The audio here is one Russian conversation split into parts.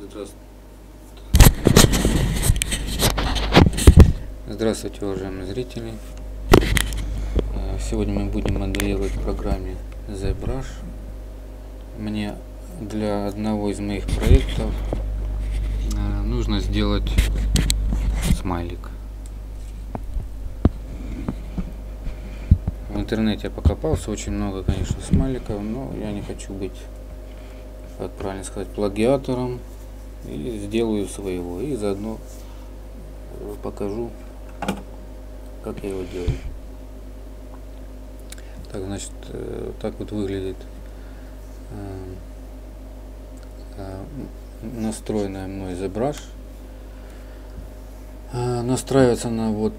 Здравствуйте, уважаемые зрители! Сегодня мы будем моделировать в программе ZBrush. Мне для одного из моих проектов нужно сделать смайлик. В интернете я покопался, очень много, конечно, смайликов, но я не хочу быть, как правильно сказать, плагиатором, и сделаю своего, и заодно покажу, как я его делаю. Так, значит, так вот выглядит настроенная мной ZBrush. Настраивается на вот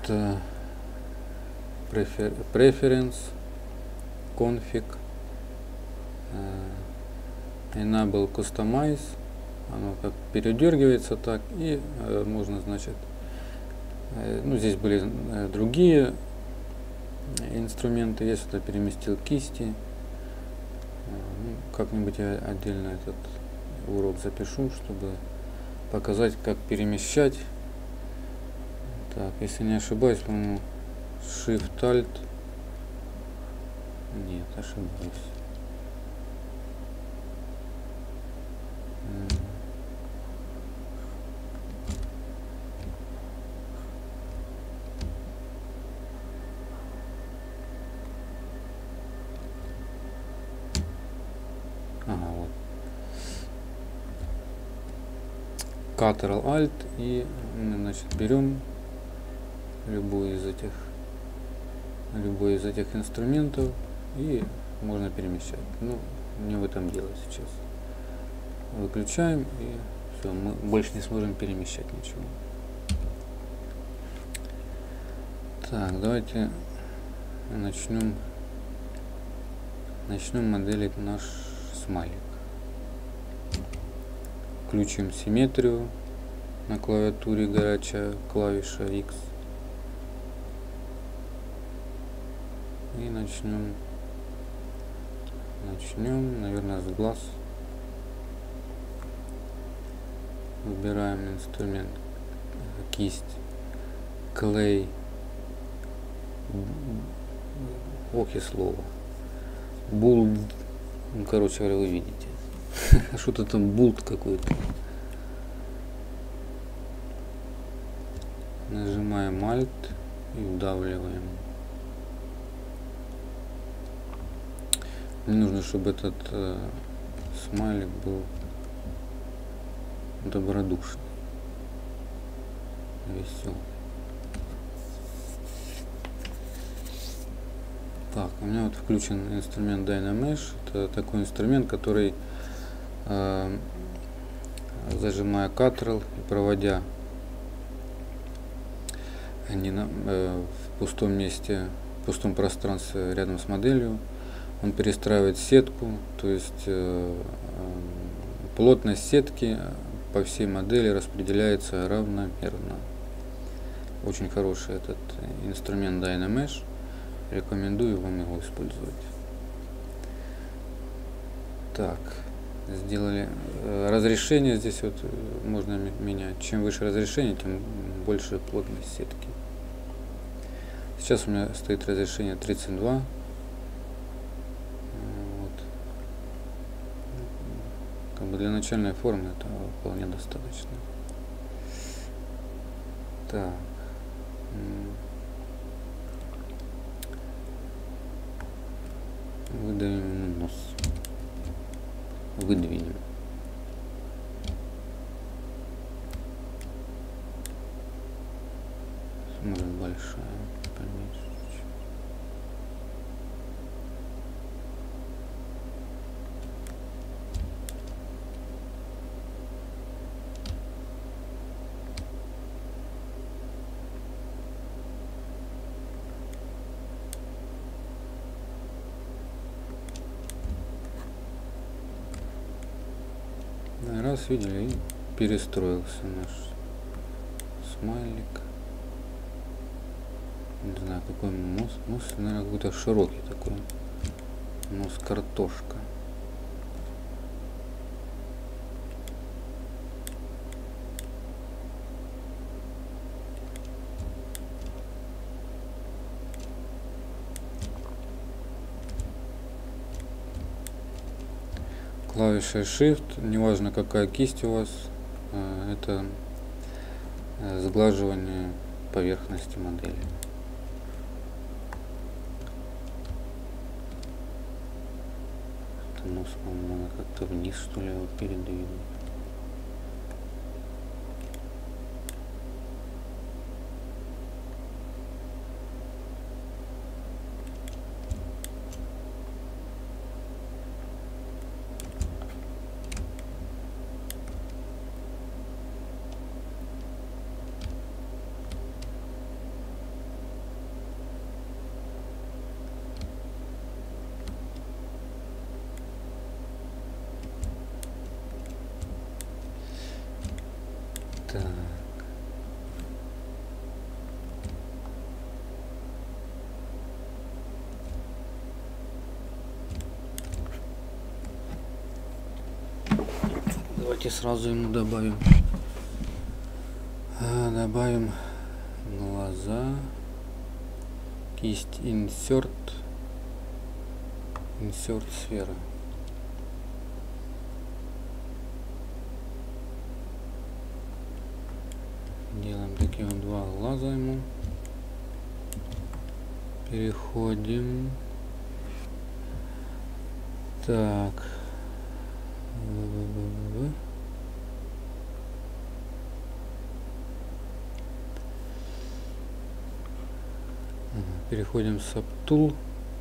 Preference, Config, Enable Customize. Оно как передергивается так, и можно, значит, ну, здесь были другие инструменты. Я сюда переместил кисти. Ну, как-нибудь я отдельно этот урок запишу, чтобы показать, как перемещать. Так, если не ошибаюсь, по-моему, Shift-Alt. Нет, ошибаюсь. Ага, вот. Ctrl-Alt, и мы, значит, берем любой из этих инструментов, и можно перемещать. Ну, не в этом дело сейчас. Выключаем, и все, мы больше не сможем перемещать ничего. Так, давайте начнем моделить наш смайлик. Включим симметрию на клавиатуре, горячая клавиша X. И начнем, наверное, с глаз. Выбираем инструмент, кисть, клей, ох и слово, булд, ну, короче говоря, вы видите, что-то там булд какой-то. Нажимаем Alt и вдавливаем. Мне нужно, чтобы этот смайлик был добродушный, веселый. Так, у меня вот включен инструмент Dynamesh. Это такой инструмент, который, зажимая Ctrl и проводя в пустом месте, в пустом пространстве рядом с моделью, он перестраивает сетку, то есть плотность сетки по всей модели распределяется равномерно. Очень хороший этот инструмент Dynamesh. Рекомендую вам его использовать. Так, сделали разрешение. Здесь вот можно менять. Чем выше разрешение, тем больше плотность сетки. Сейчас у меня стоит разрешение 32. Для начальной формы это вполне достаточно. Так. Выдавим нос. Выдвинем. Может, большая, поменьше. Раз, видели, и перестроился наш смайлик. Не знаю, какой нос. Нос, наверное, какой-то широкий такой. Нос картошка. клавишей Shift, неважно какая кисть у вас, это сглаживание поверхности модели. Нос, по-моему, надо как-то вниз, что ли, его передвинуть. Так. Давайте сразу ему добавим глаза, кисть insert сфера. Делаем такие вот два глаза ему. Переходим. Так. Переходим в Subtool.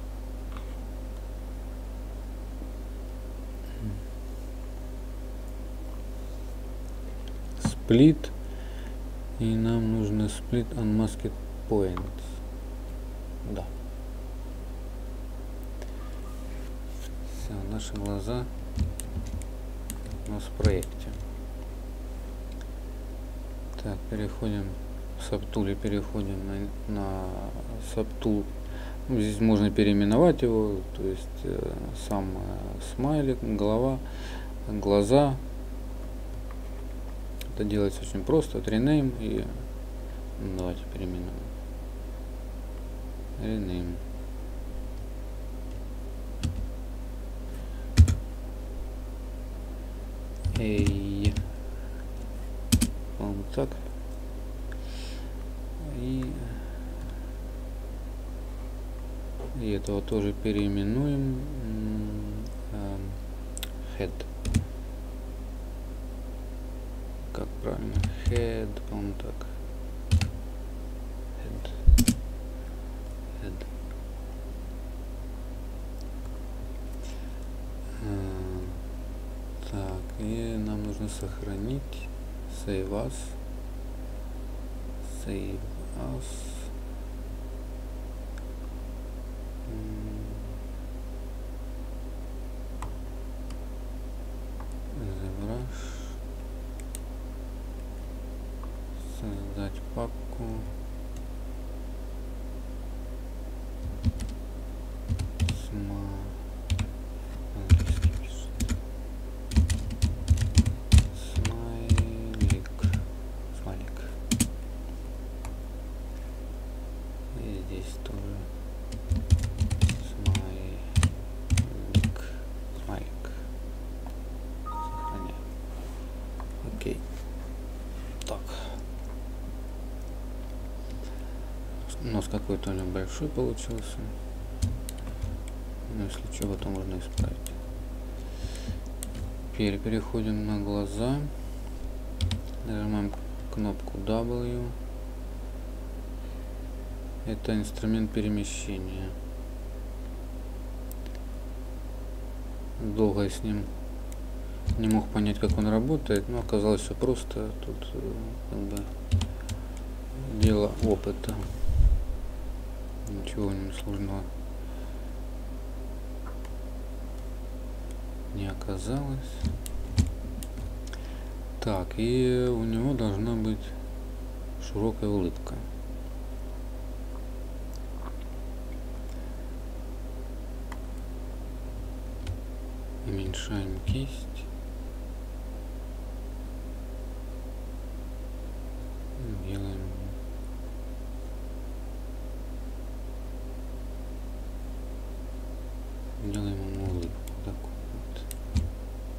Split. И нам нужно Split Unmasked Points. Да. Все, наши глаза у нас в проекте. Так, переходим в Subtool, переходим на Subtool. Ну, здесь можно переименовать его, то есть сам смайлик, голова, глаза. Это делается очень просто. Rename и давайте переименуем. Rename. Эй. Вот так. И этого тоже переименуем. Head. Как правильно? Head, по-моему, так. Head. Так, и нам нужно сохранить. Save as. Save as. Создать папку. Смайлик. И здесь тоже смайлик. Сохраняем. Окей. Так. Нос какой-то большой получился. Но если что, то можно исправить. Теперь переходим на глаза. Нажимаем кнопку W. Это инструмент перемещения. Долго я с ним не мог понять, как он работает, но оказалось все просто. Тут как бы дело опыта. Ничего в нем сложного не оказалось. Так, и у него должна быть широкая улыбка. Уменьшаем кисть. Делаем ему улыбку такую вот.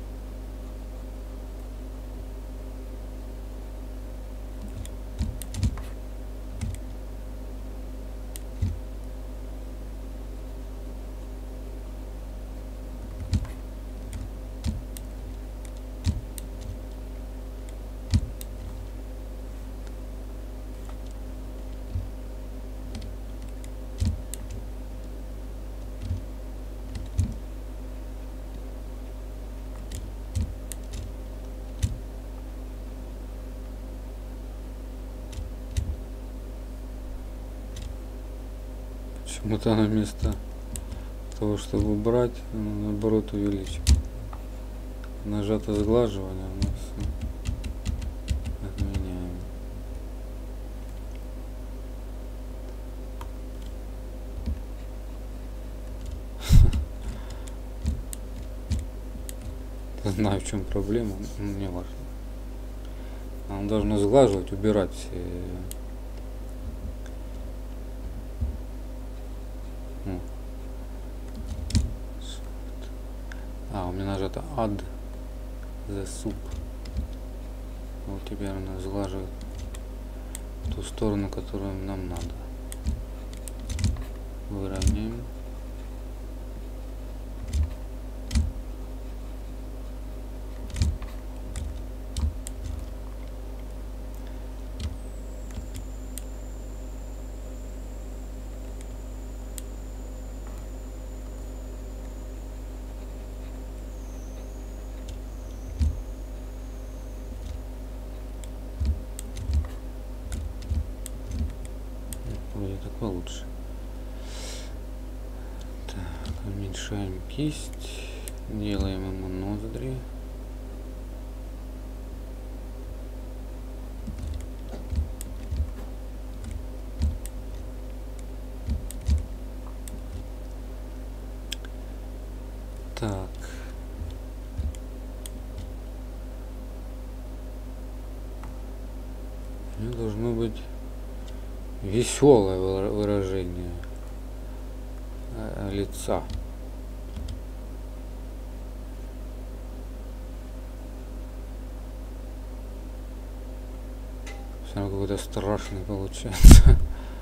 Почему-то она вместо того, чтобы убрать, наоборот увеличить. Нажато сглаживание у нас отменяем. Не знаю, в чем проблема, не важно. Оно должно сглаживать, убирать все. У меня нажато Add the Soup. Вот теперь она сглаживает ту сторону, которую нам надо. Выровняем. Вроде так получше. Так, уменьшаем кисть, делаем ему ноздри. Так. У него должно быть веселое выражение лица. Все равно какой-то страшный получается.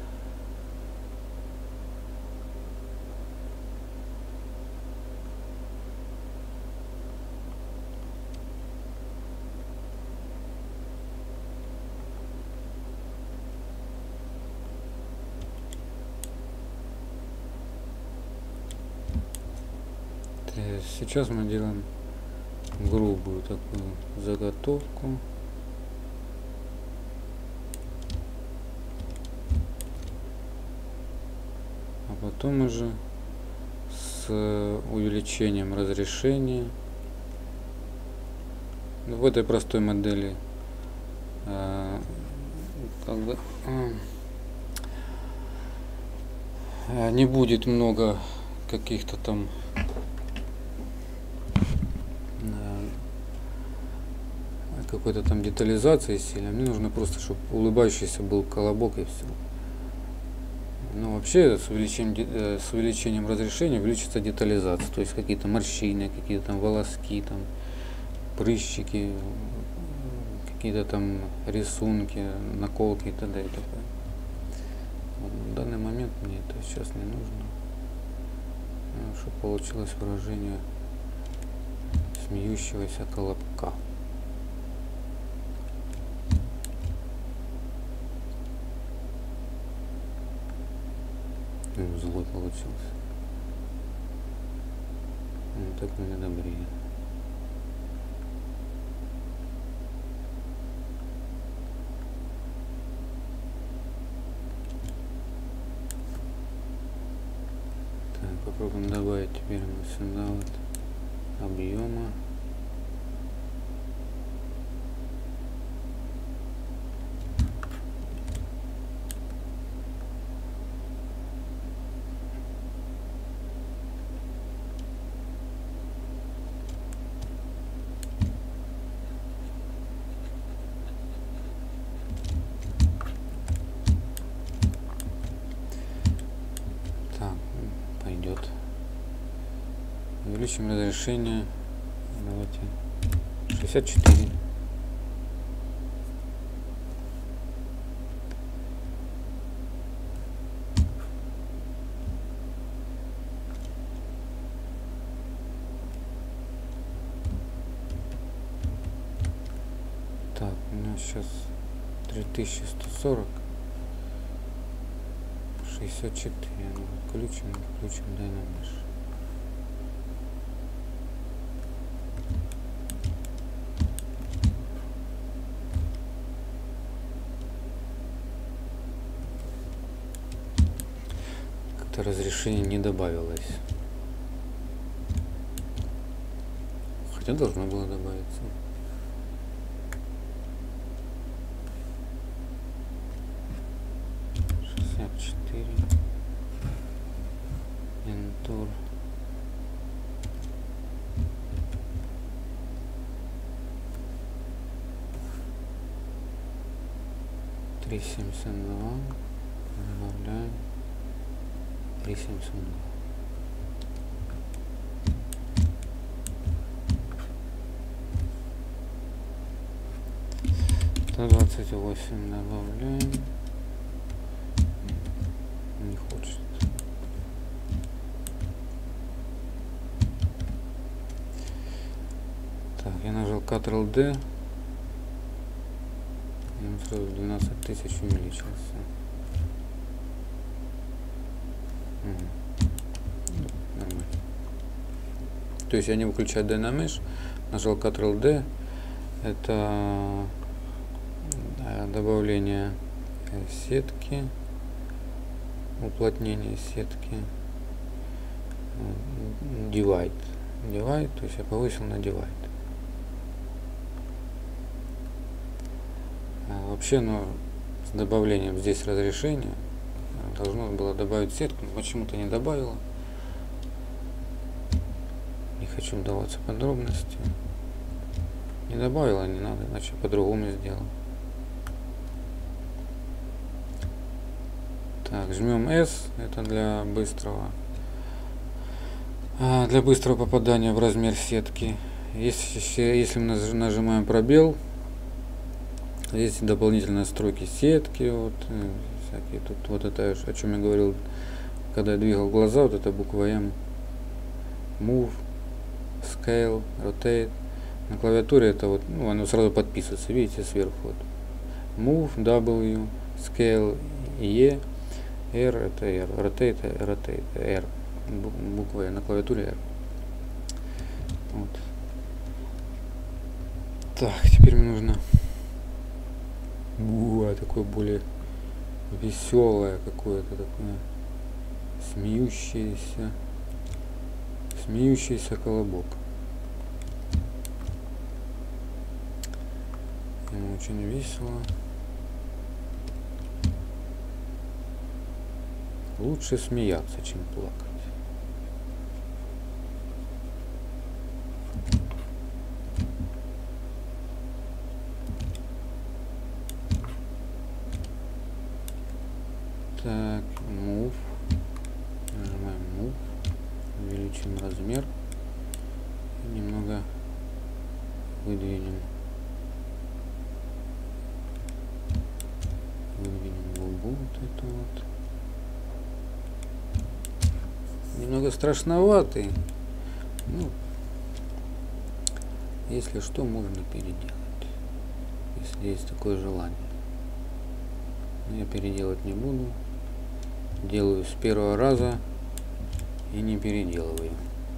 Сейчас мы делаем грубую такую заготовку. А потом уже с увеличением разрешения. В этой простой модели как бы не будет много каких-то там какой-то там детализации сильно. Мне нужно просто, чтобы улыбающийся был колобок и все. Но вообще с увеличением разрешения увеличится детализация, то есть какие-то морщины, какие-то там волоски, там прыщики, какие-то там рисунки, наколки и т.д. и т.п. Вот, в данный момент мне это сейчас не нужно, чтобы получилось выражение смеющегося колобка. Злой получился. Вот так мне добрее. Так, попробуем добавить теперь мы сюда вот объема. Пойдет. Увеличим разрешение. Давайте 64. Так, у нас сейчас 3140. 64. Включим Dynamish. что-то разрешение не добавилось. Хотя должно было добавиться. Enter. Три 72. Добавляем 372. Сто 28 добавляем. Не хочет. Так, я нажал Ctrl-D. И он сразу 12 тысяч увеличился. Нормально. То есть я не выключаю Dynamesh, нажал Ctrl-D. Это добавление сетки, уплотнение сетки, divide, то есть я повысил на divide. Вообще, с добавлением здесь разрешения должно было добавить сетку, но почему-то не добавила. Не хочу вдаваться в подробности. Не добавила, не надо, иначе по-другому сделал. Так, жмем S, это для быстрого попадания в размер сетки. Если мы нажимаем пробел, есть дополнительные настройки сетки, вот всякие тут, вот это, о чем я говорил, когда я двигал глаза, вот эта буква M, Move, Scale, Rotate. На клавиатуре это вот, оно сразу подписывается, видите, сверху вот. Move, W, Scale, E, R это R, Rotate, R, буква на клавиатуре R. Вот. Так, теперь мне нужно такое более веселое какое-то такое смеющийся колобок. Ему очень весело. Лучше смеяться, чем плакать. Так, Move. Нажимаем Move. Увеличим размер. И немного выдвинем. Губу вот эту вот. Немного страшноватый. Если что, можно переделать. Если есть такое желание. Но я переделать не буду. Делаю с первого раза и не переделываю.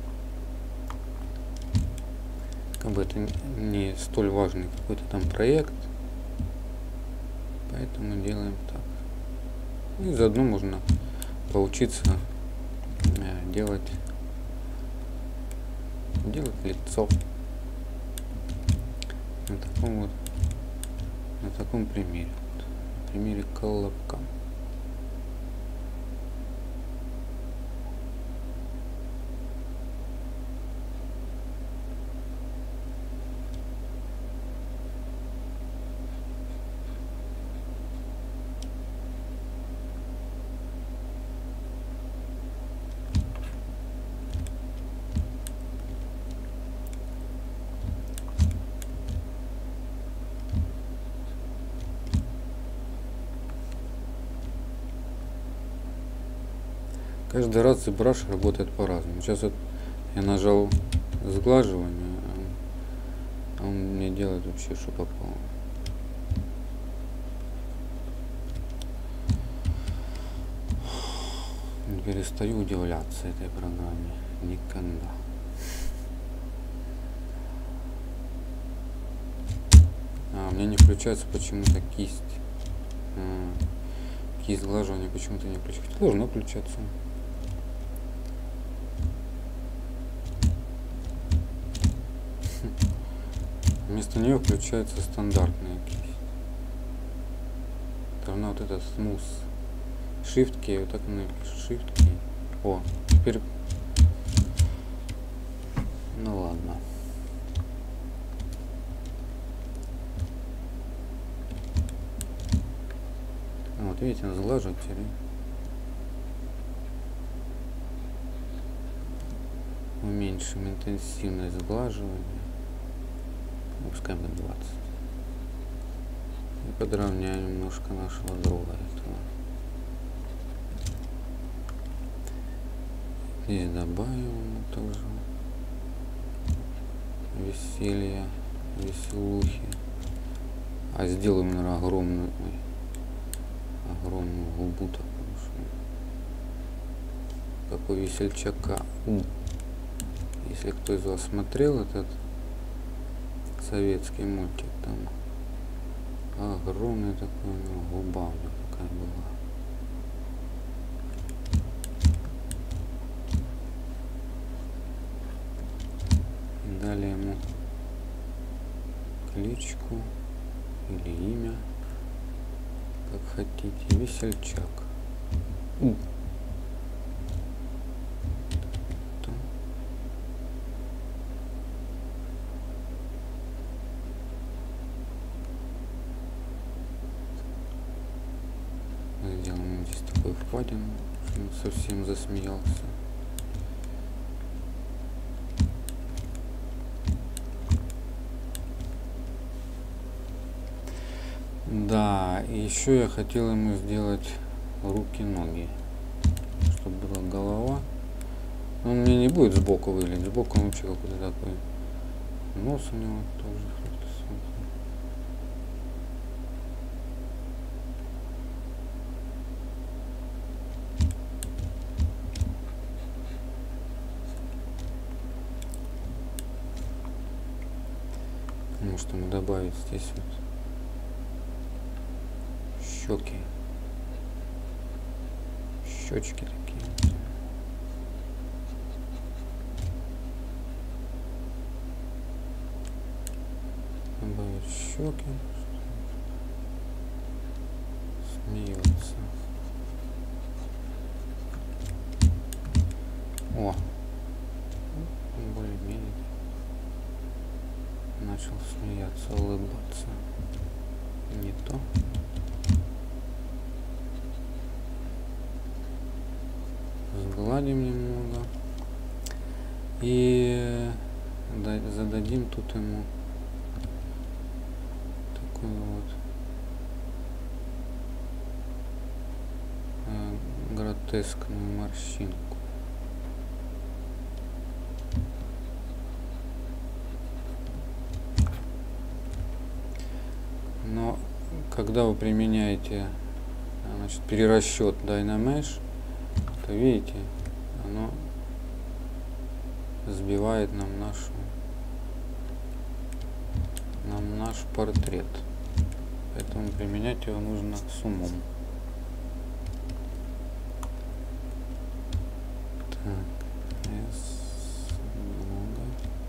Как бы это не столь важный какой-то там проект. Поэтому делаем так. И заодно можно поучиться делать лицо на таком примере. На примере колобка. Каждый раз ZBrush работает по-разному. Сейчас вот я нажал сглаживание, а он мне делает вообще что попало. Не перестаю удивляться этой программе. Никогда. У меня не включается почему-то кисть. Кисть сглаживания почему-то не включается. Должно включаться. вместо нее включается стандартная кисть. Равно вот этот смус. Shift key, вот так и напишу. Shift key. О, теперь. Ну ладно. Вот видите, сглаживать теперь. Уменьшим интенсивность сглаживания. Пускай будет 20. И подровняем немножко нашего друга этого. Здесь добавим тоже веселье, веселухи. А сделаем, наверное, огромную губу такую, как у весельчака. Если кто из вас смотрел этот советский мультик, там огромная такая губа у него такая была. И дали ему кличку или имя, как хотите, весельчак. Сделаем здесь такую впадину, чтобы он совсем засмеялся. Да, и еще я хотел ему сделать руки-ноги, чтобы была голова. Но он мне не будет сбоку выглядеть, сбоку он вообще какой-то такой. Нос у него тоже. Может ему добавить здесь вот щеки, щечки такие. Добавить щеки, смеется. О, более-менее начал смеяться, улыбаться. Не то. Сгладим немного и зададим тут ему такую вот гротескную морщинку. Но когда вы применяете, значит, перерасчет Dynamesh, то видите, оно сбивает нам наш портрет. Поэтому применять его нужно с умом. Так, много.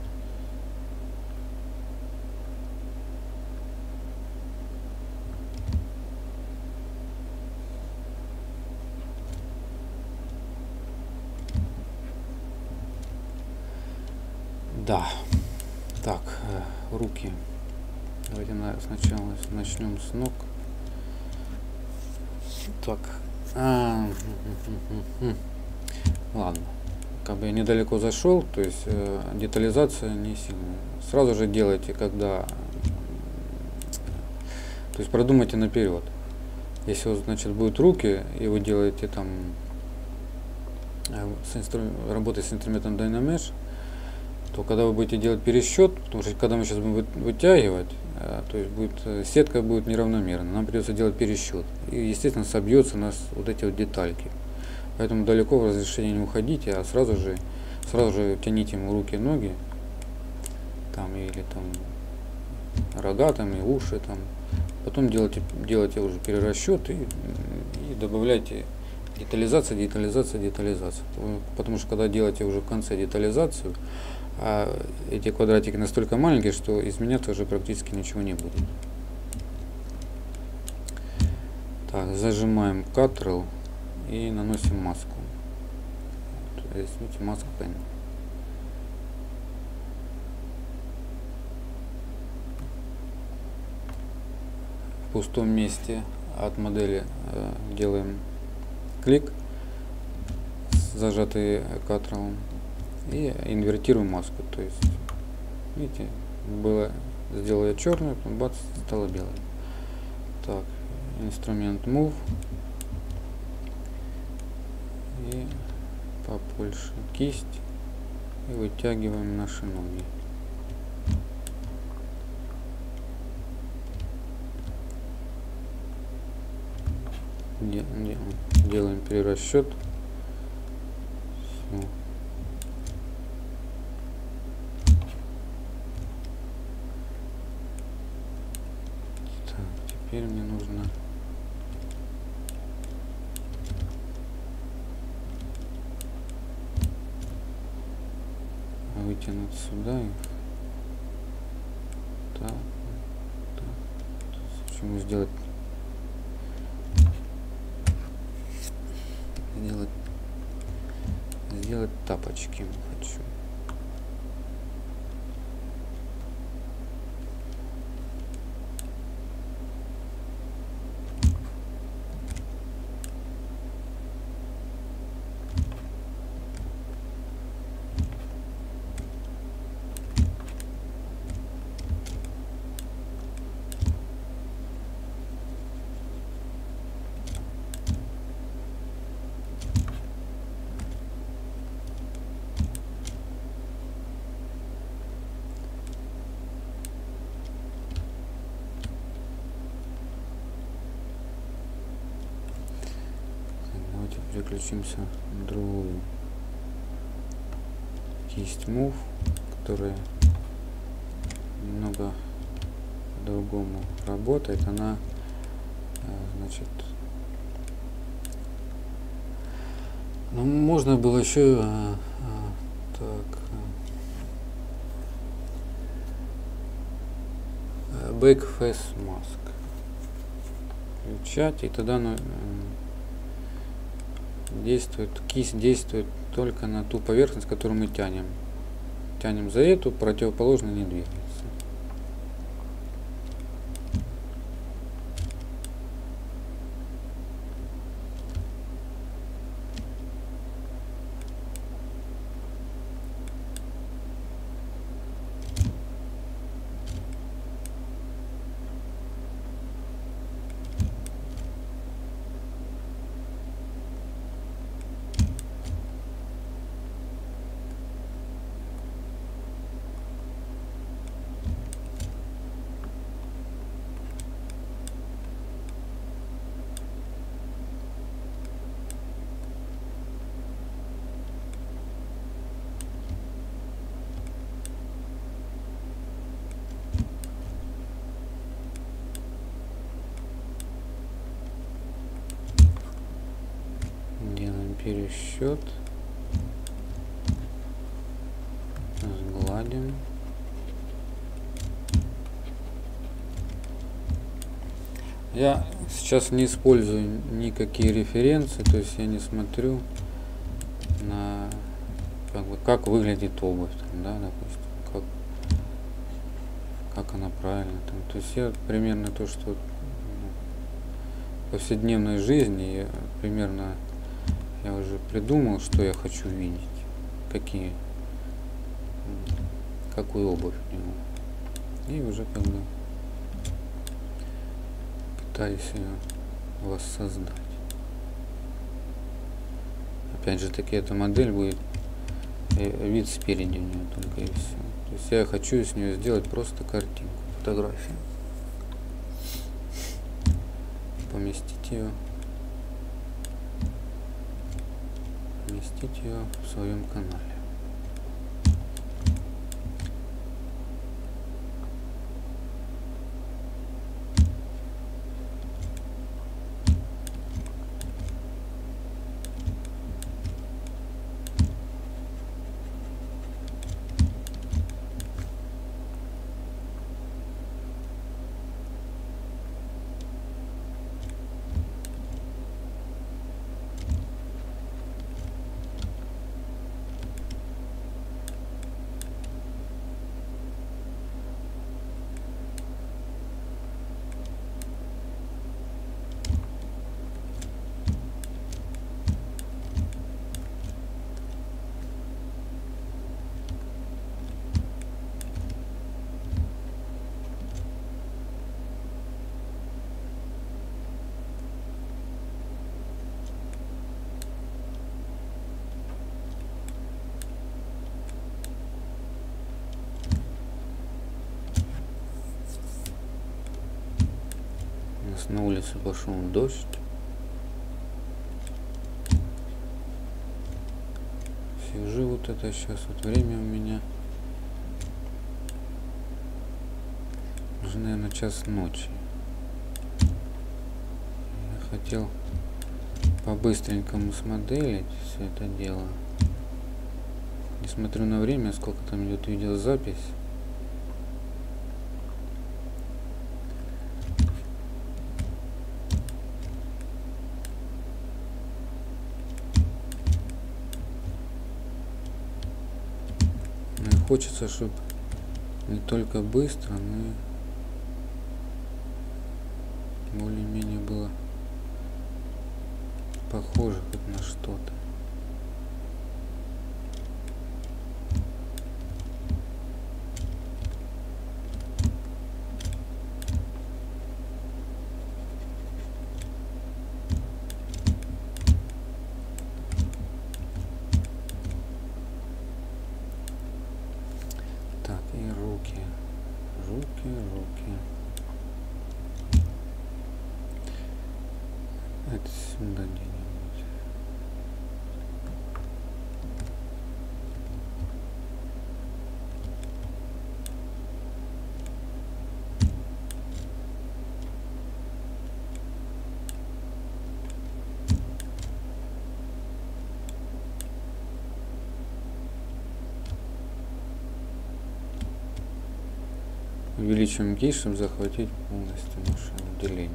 Да, так, руки. Давайте сначала начнем с ног. Так, ладно, как бы я недалеко зашел, то есть детализация не сильная. Сразу же делайте, когда, то есть продумайте наперед. Если вот, значит, будут руки, и вы делаете там работать с инструментом Dynamesh, то когда вы будете делать пересчет, потому что когда мы сейчас будем вытягивать, то есть сетка будет неравномерна, нам придется делать пересчет. И, естественно, собьется у нас вот эти вот детальки. Поэтому далеко в разрешение не уходите, а сразу же тяните ему руки, ноги, там, или там рога, там, и уши, там. Потом делайте уже перерасчет и добавляйте детализация. Потому что когда делаете уже в конце детализацию, А эти квадратики настолько маленькие, что изменяться уже практически ничего не будет. Так, зажимаем Ctrl и наносим маску. Рисуйте маску Pen. В пустом месте от модели делаем клик, зажатый Ctrl, и инвертируем маску. То есть, видите, сделала я черную, потом бац, стало белой. Так, инструмент Move и побольше кисть и вытягиваем наши ноги. Делаем перерасчет. Все. Так, теперь мне нужно вытянуть сюда и так, так. Почему сделать тапочки хочу. Давайте переключимся на другую кисть Move, которая немного по-другому работает. Она, значит, ну, можно было еще так, Back Face Mask включать, и тогда кисть действует только на ту поверхность, которую мы тянем. Тянем за эту, противоположно не двигается. Делаем пересчет, сгладим. Я сейчас не использую никакие референсы, то есть я не смотрю на как выглядит обувь, там, да, допустим, как она правильно, там. То есть я примерно то, что в повседневной жизни я примерно я уже придумал, что я хочу видеть, какую обувь у него, и уже как бы пытаюсь ее воссоздать. Опять же таки, эта модель будет вид спереди у нее только и все. То есть я хочу с нее сделать просто картинку, фотографию, поместить ее в своем канале. Сейчас на улице пошел дождь. Сижу вот это сейчас, вот время у меня уже, наверное, час ночи. Я хотел по-быстренькому смоделить все это дело. Не смотрю на время, сколько там идет видеозапись. Хочется, чтобы не только быстро, но и более-менее было похоже хоть на что-то. Руки. Это сюда где-нибудь. Увеличиваем кисть, чтобы захватить полностью наше отделение.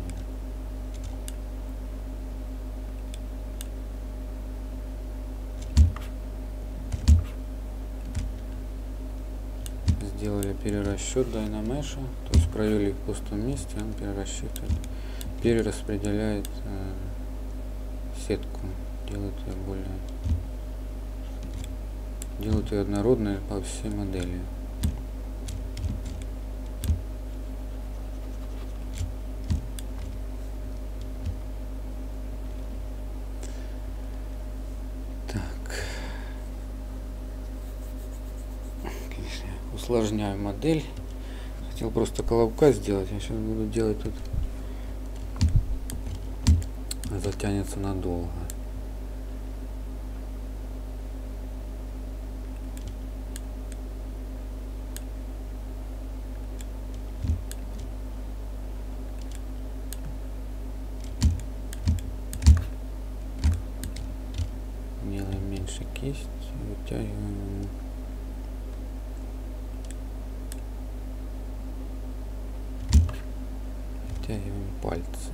Сделали перерасчет Dynamesha, то есть провели в пустом месте, он перерасчитывает, перераспределяет сетку, делает ее однородной по всей модели. Усложняю модель. Хотел просто колобка сделать. Я сейчас буду делать тут. Затянется надолго. Делаем меньше кисть. Вытягиваем. Вытягиваем пальцы.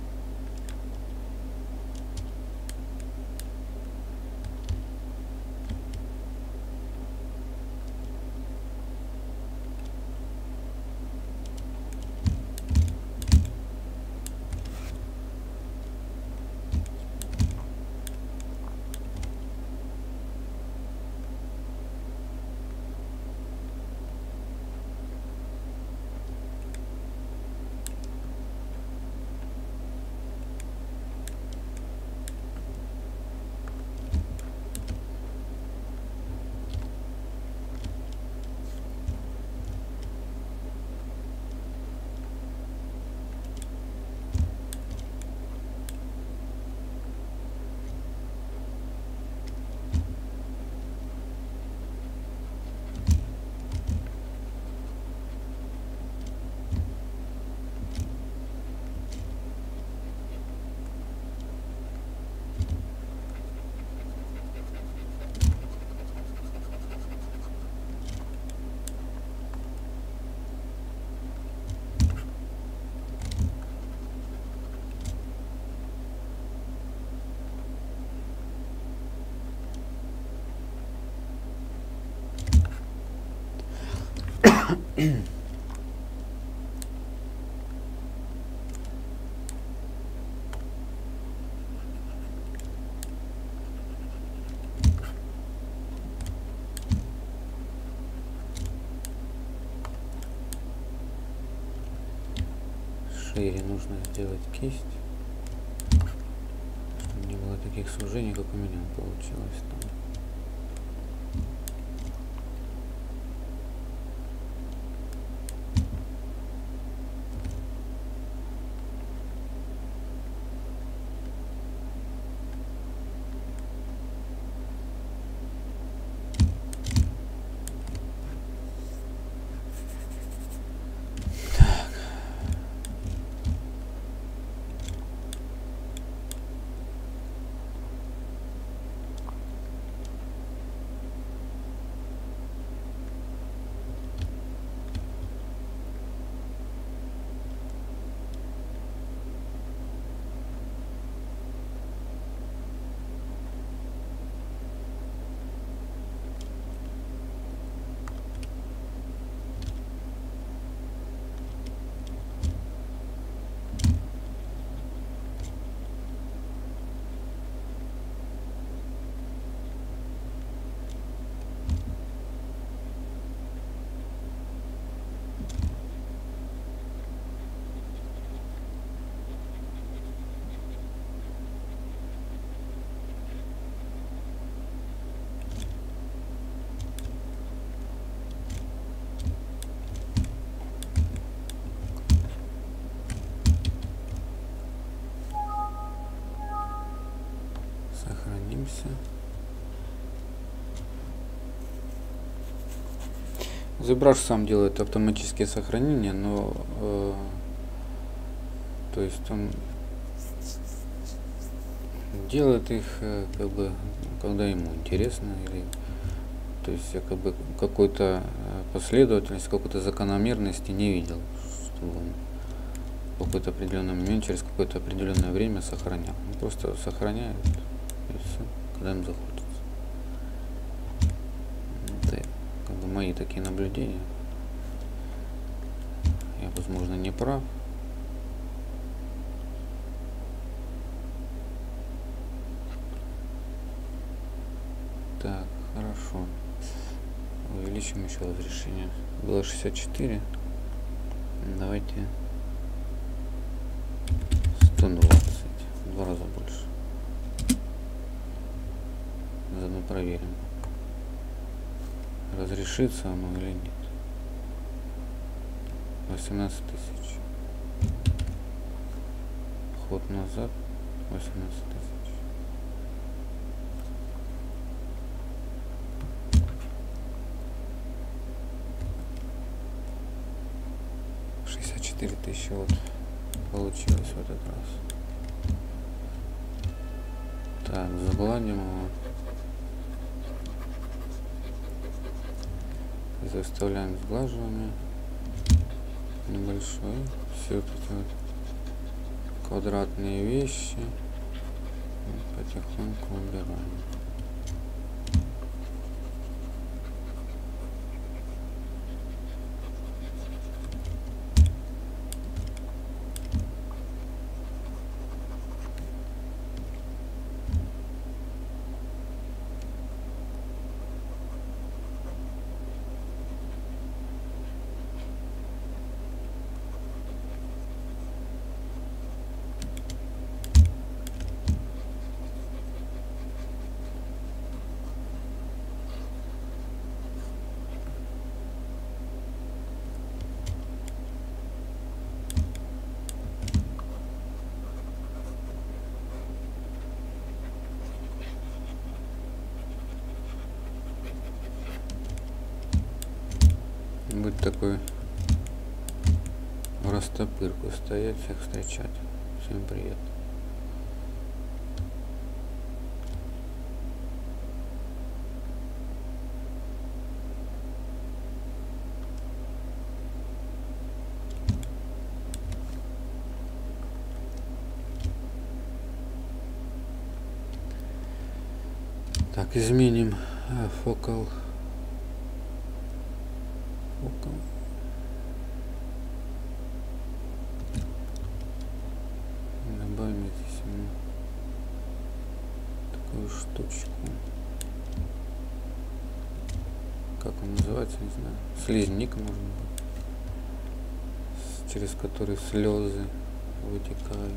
Шире нужно сделать кисть, чтобы не было таких сужений, как у меня получилось там. ZBrush сам делает автоматические сохранения, но то есть он делает их как бы когда ему интересно, или то есть я как бы какой-то последовательности, какой-то закономерности не видел, чтобы он в какой-то определенный момент через какое-то определенное время сохранял. Он просто сохраняет и все, когда им захочется. Это как бы мои такие наблюдения. Я, возможно, не прав. Так, хорошо. Увеличим еще разрешение. Было 64. Давайте 120. В 2 раза больше. Заодно проверим, разрешится оно или нет. 18 тысяч. Ход назад. 18 тысяч. Тысячи вот получилось в этот раз. Так, загладим его. Заставляем сглаживание небольшое. Все вот эти вот квадратные вещи потихоньку убираем. Будет такой в растопырку стоять, всех встречать. Всем привет. Так, изменим фокал. Добавим здесь такую штучку. Как он называется, не знаю. Слизник, может быть, через который слезы вытекают.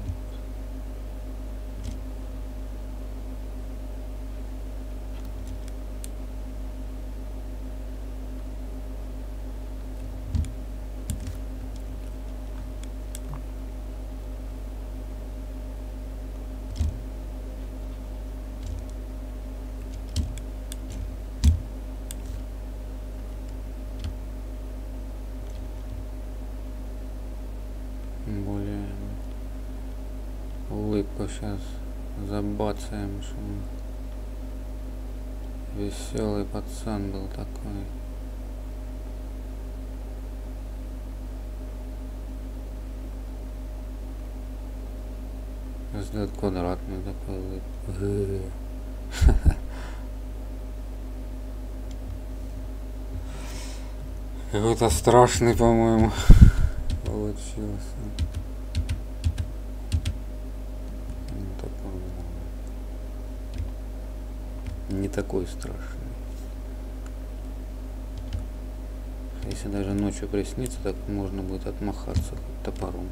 Более улыбку сейчас забацаем, что он веселый пацан был такой. Сделать квадратную такую улыбку. Какой-то страшный, по-моему, получился. Не такой страшный. Если даже ночью приснится, так можно будет отмахаться топором.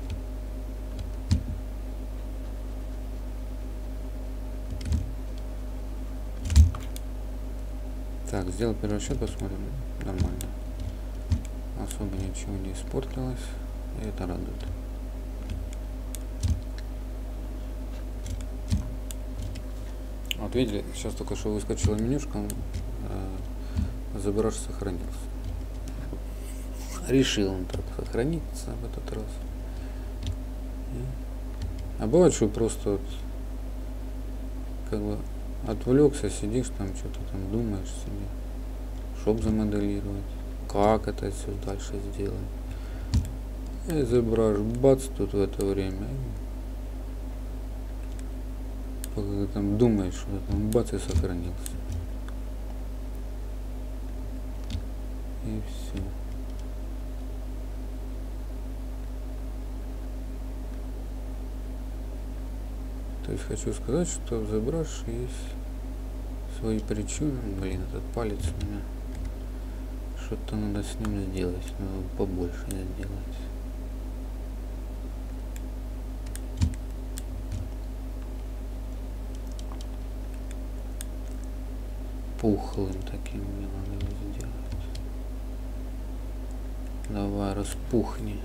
Так, сделал первый счет, посмотрим. Нормально. Особо ничего не испортилось. И это радует. Вот видели, сейчас только что выскочила менюшка, ZBrush сохранился. Решил он так сохраниться в этот раз. А бывает, что просто вот, как бы отвлекся, сидишь там, что-то там думаешь себе, чтоб замоделировать, как это все дальше сделать. И ZBrush, бац, тут в это время. Пока ты там думаешь, что там бац, и сохранился. И все. То есть хочу сказать, что в ZBrush есть свои причины. Блин, этот палец у меня. Что-то надо с ним сделать, надо побольше сделать. Пухлым таким мне надо его сделать. Давай, распухни.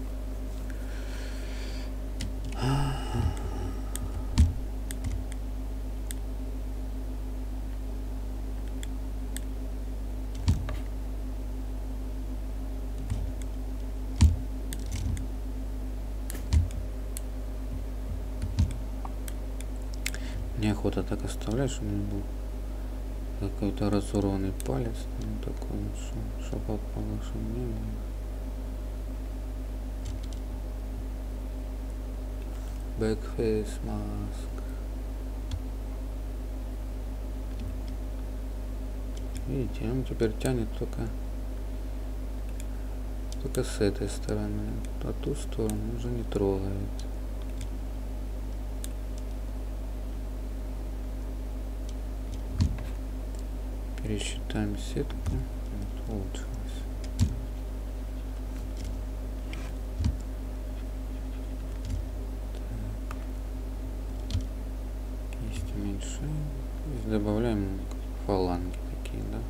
Неохота так оставлять, чтобы у меня был какой-то разорванный палец, ну, такой вот, что попало, что не было. Backface mask. Видите, он теперь тянет только с этой стороны, а ту сторону уже не трогает. Пересчитаем сетку. Вот, улучшилось. Есть уменьшение. Здесь добавляем фаланги такие, да?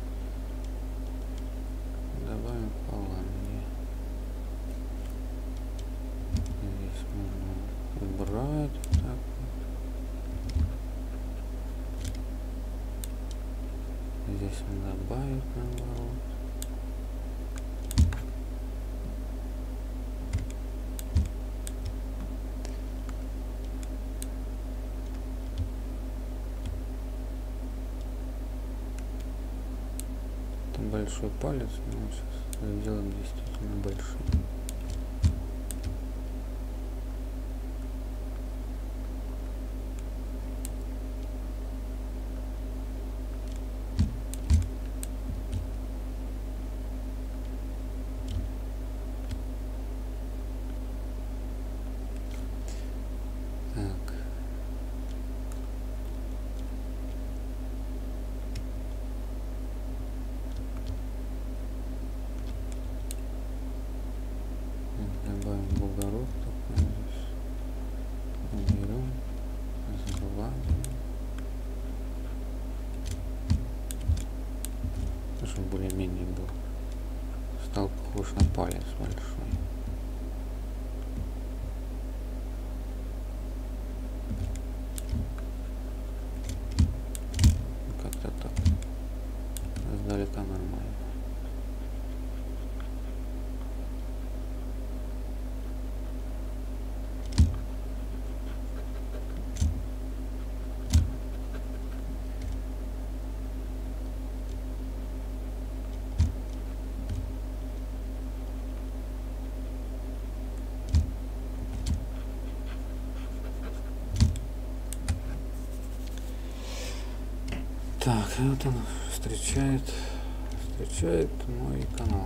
Добавим фаланги. Здесь можно убрать. Так. Здесь он добавит, наоборот. Это большой палец, но сейчас сделаем действительно большой. Добавим бугорок такой здесь. Уберем, загладим. Чтобы более-менее был. Стал похож на палец большой. Как-то так. Издалека нормально. Так, и вот он встречает мой канал.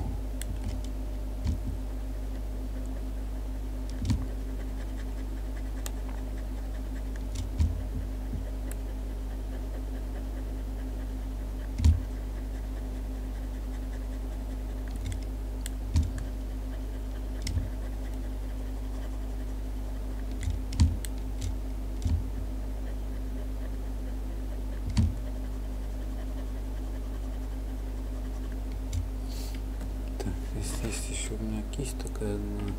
Есть еще у меня кисть такая одна.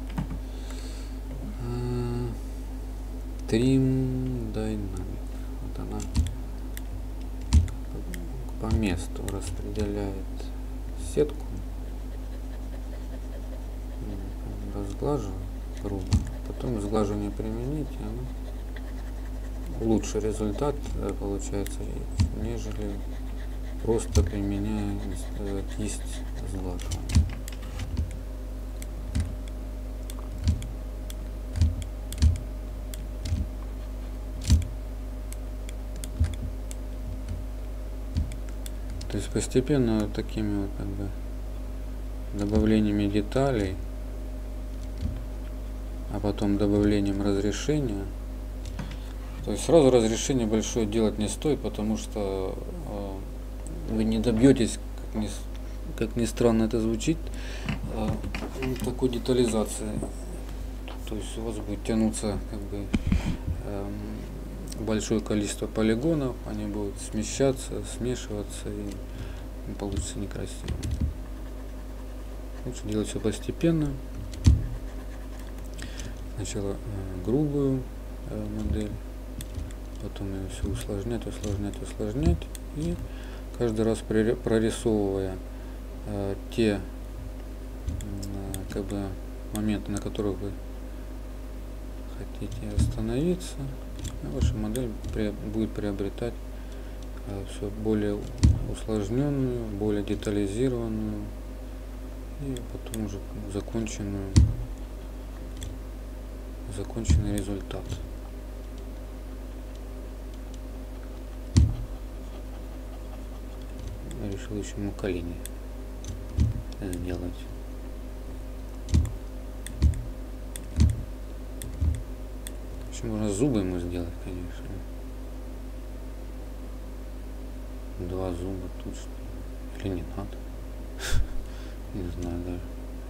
Trim Dynamic. Вот она. по месту распределяет сетку, разглаживаю грубо, потом сглаживание применить, и оно лучший результат получается, нежели просто применяя кисть сглаживания. То есть постепенно вот такими вот как бы добавлениями деталей, а потом добавлением разрешения. То есть сразу разрешение большое делать не стоит, потому что вы не добьетесь, как ни странно это звучит, такой детализации. То есть у вас будет тянуться как бы большое количество полигонов, они будут смещаться, смешиваться, и получится некрасиво. Лучше делать все постепенно. Сначала грубую модель, потом ее все усложнять, и каждый раз прорисовывая те как бы моменты, на которых вы хотите остановиться, ваша модель будет приобретать все более усложненную, более детализированную и потом уже законченный результат. Я решил еще мукалини сделать. Еще можно зубы ему сделать, конечно. 2 зуба тут что ли? Или не надо? Не знаю даже.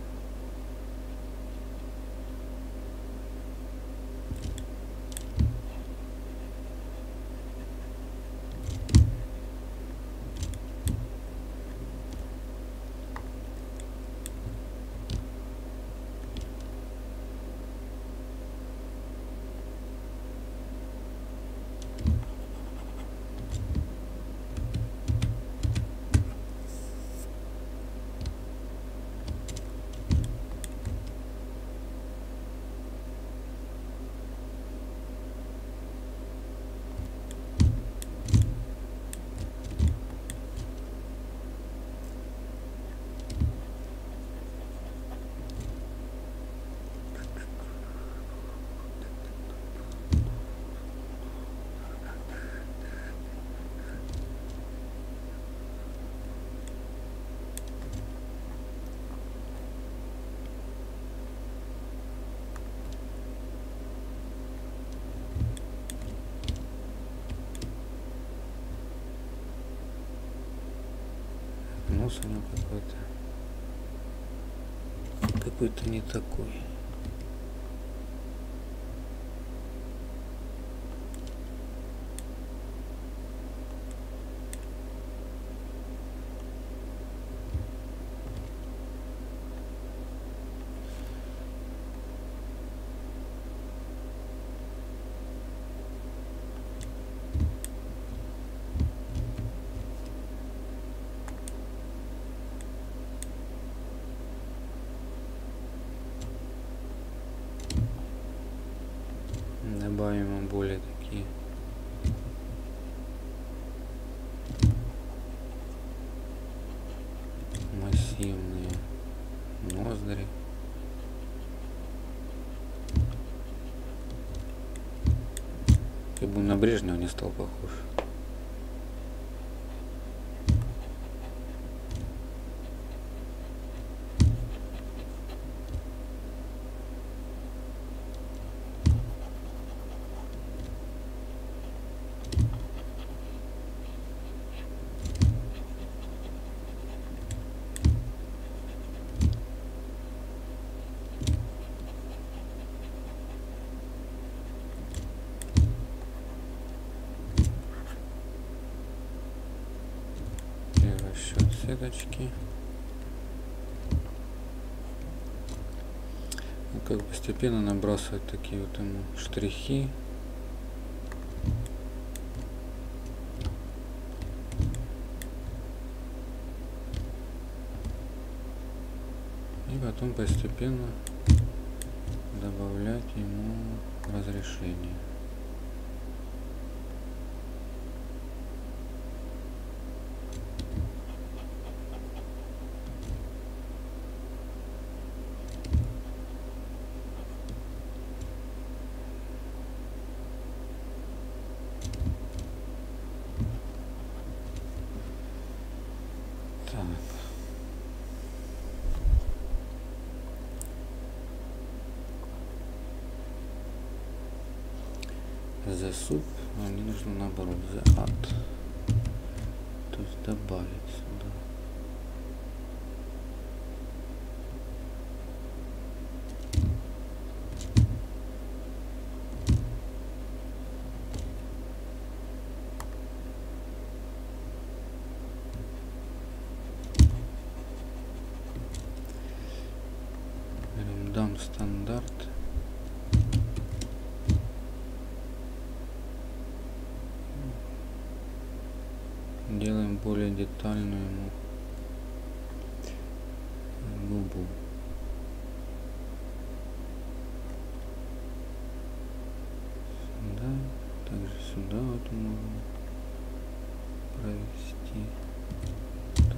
Нос у него какой-то не такой. Добавим более такие массивные ноздри. Как бы на Брежнева не стал похож. Расчет сеточки. И как постепенно набрасывать такие вот ему штрихи. потом постепенно добавлять ему разрешение. The soup, а мне нужно наоборот, the add, то есть добавить сюда. Дам стандарт. Делаем более детальную ему губу. Сюда, также сюда вот можно провести. Так.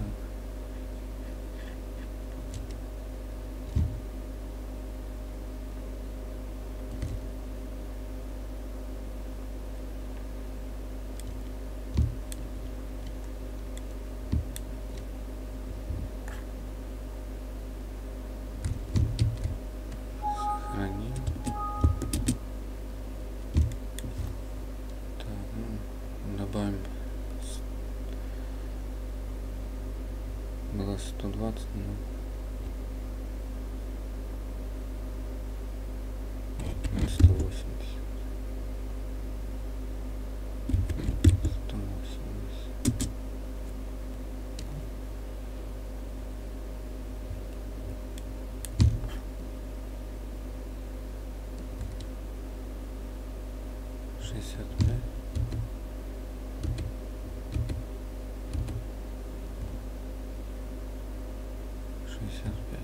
Добавим было 120, но 180. 65. 65.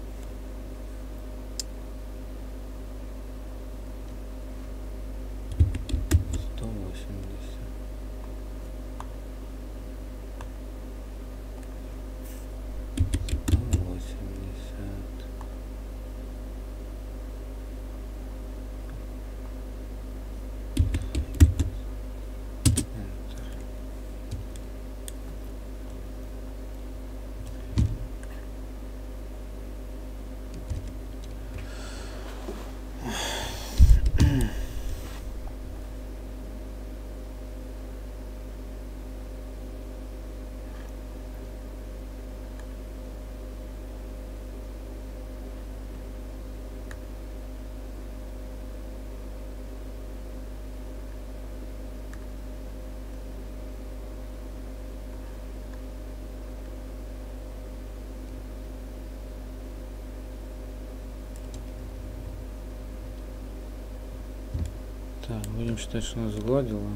Так, будем считать, что она сгладила.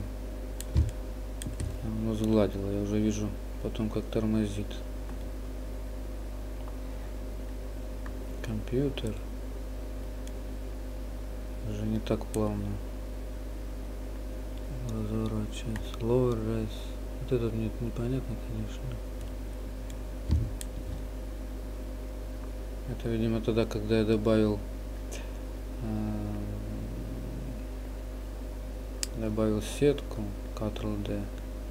Она сгладила, я уже вижу потом, как тормозит компьютер. Уже не так плавно разворачивается. Lower rise. Вот это мне непонятно, конечно. Это, видимо, тогда, когда я добавил сетку Ctrl-D.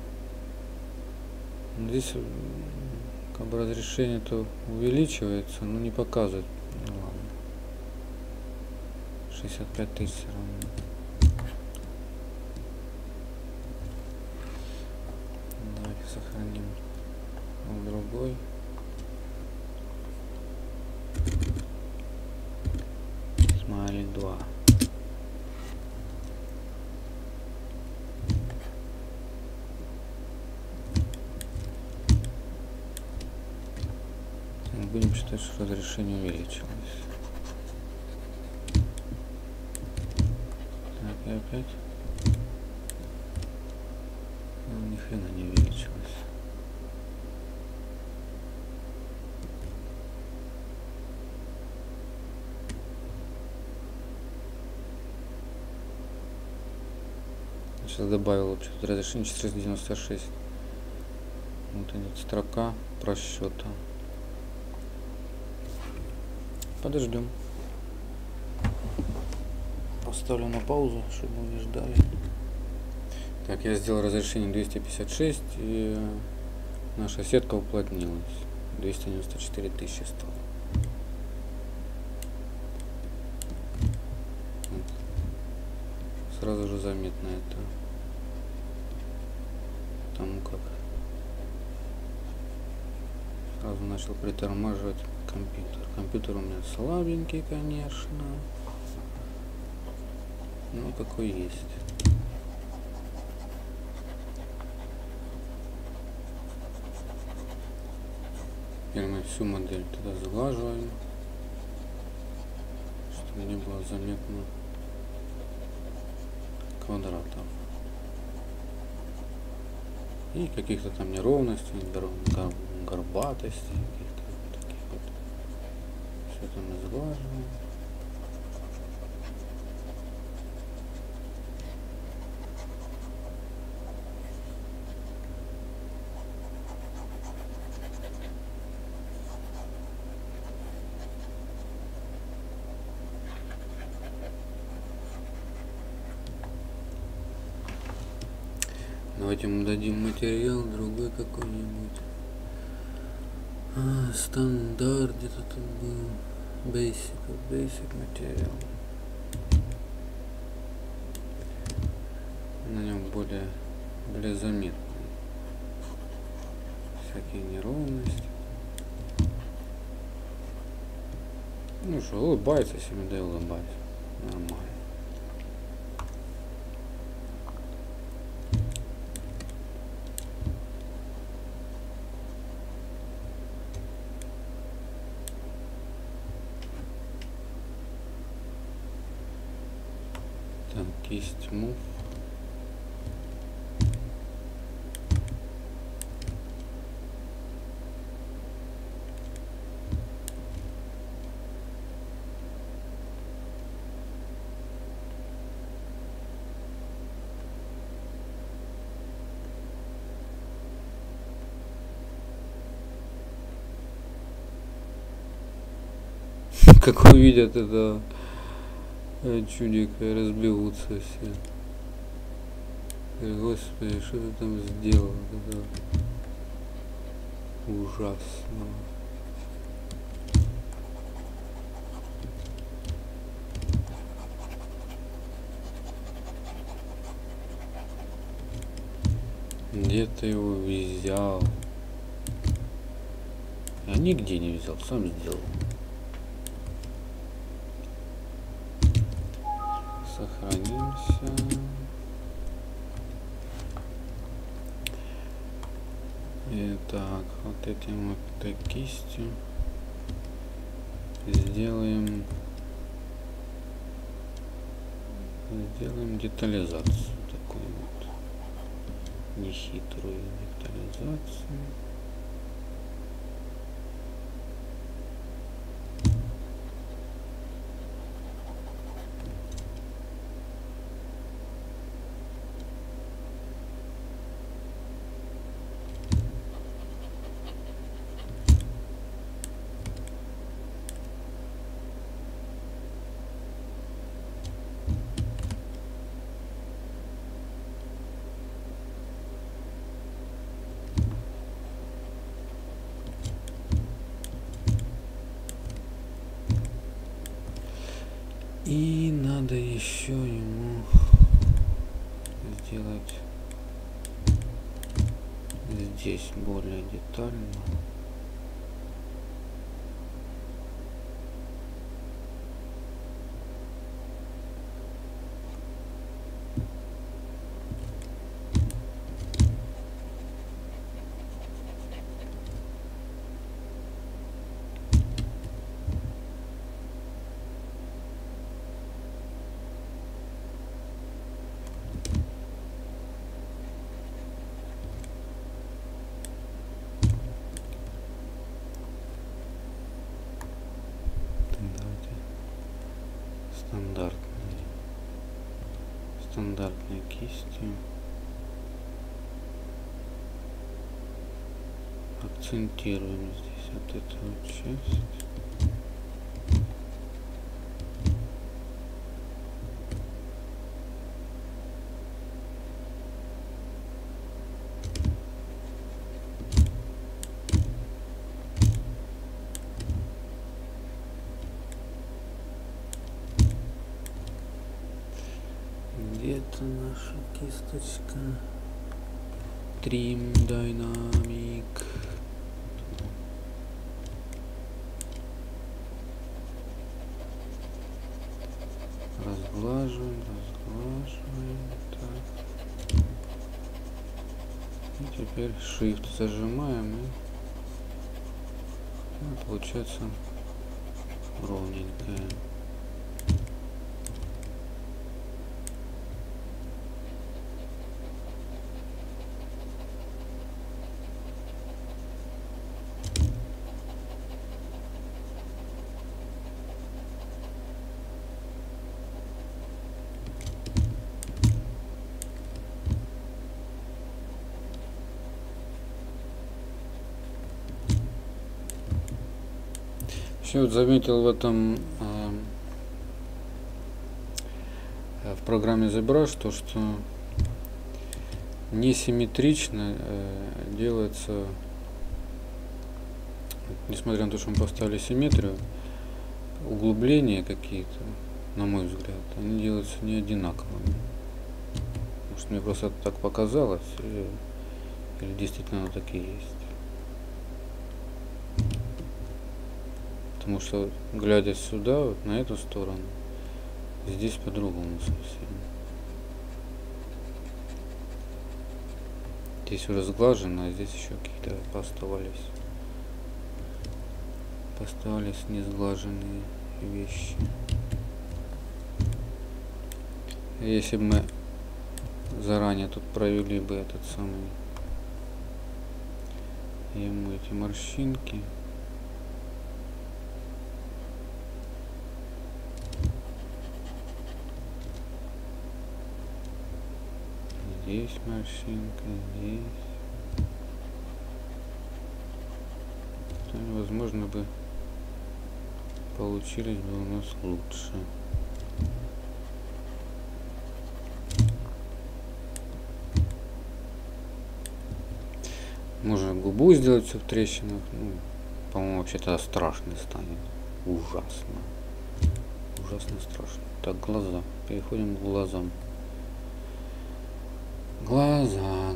Здесь как бы разрешение-то увеличивается, но не показывает. Ну ладно. 65 тысяч все равно. Давайте сохраним другой. Смайлик 2. Будем считать, что разрешение увеличилось. Так, и опять. Ну, ни хрена не увеличилось. Сейчас добавил вообще разрешение 496. Вот идет строка просчета. Подождем. Поставлю на паузу, чтобы мы не ждали. Так, я сделал разрешение 256, и наша сетка уплотнилась. 294 тысячи стало. Вот. Сразу же заметно это. Потому как сразу начал притормаживать компьютер. Компьютер у меня слабенький, конечно. Ну, какой есть. Теперь мы всю модель туда сглаживаем, чтобы не было заметно квадратов. И каких-то там неровностей, горбатостей, каких-то таких вот. Все это мы сглаживаем. Давайте мы дадим материал другой какой-нибудь. Стандарт где-то там был. Basic материал. На нем более заметны всякие неровности. Ну что, улыбается себе, да и улыбается. Нормально. Так, кисть мув. Как увидят это чудика, разбегутся все. Господи, что ты там сделал? Это ужасно. Где ты его взял? Я нигде не взял, сам сделал. Сохранимся. Итак, вот этим вот этой кистью сделаем детализацию такую вот, нехитрую детализацию. И надо еще ему сделать здесь более детально. стандартной кистью. Акцентируем здесь вот эту вот часть. Где-то наша кисточка. Trim Dynamic. Разглаживаем. Так. И теперь Shift зажимаем, и получается ровненькая. Еще вот заметил в этом в программе ZBrush то, что несимметрично делается, несмотря на то, что мы поставили симметрию, углубления какие-то, на мой взгляд, они делаются не одинаковыми. Может, мне просто так показалось, или действительно оно такие есть. Потому что, глядя сюда, вот на эту сторону, здесь по-другому совсем. Здесь уже сглажено, а здесь еще какие-то поставались несглаженные вещи. Если бы мы заранее тут провели бы этот самый ему эти морщинки, здесь морщинка, здесь, то, возможно, бы получились бы у нас лучше. Можно губу сделать все в трещинах. Ну, по-моему, вообще тогда страшно станет. Ужасно. Ужасно страшно. Так, глаза. Переходим к глазам. Глаза.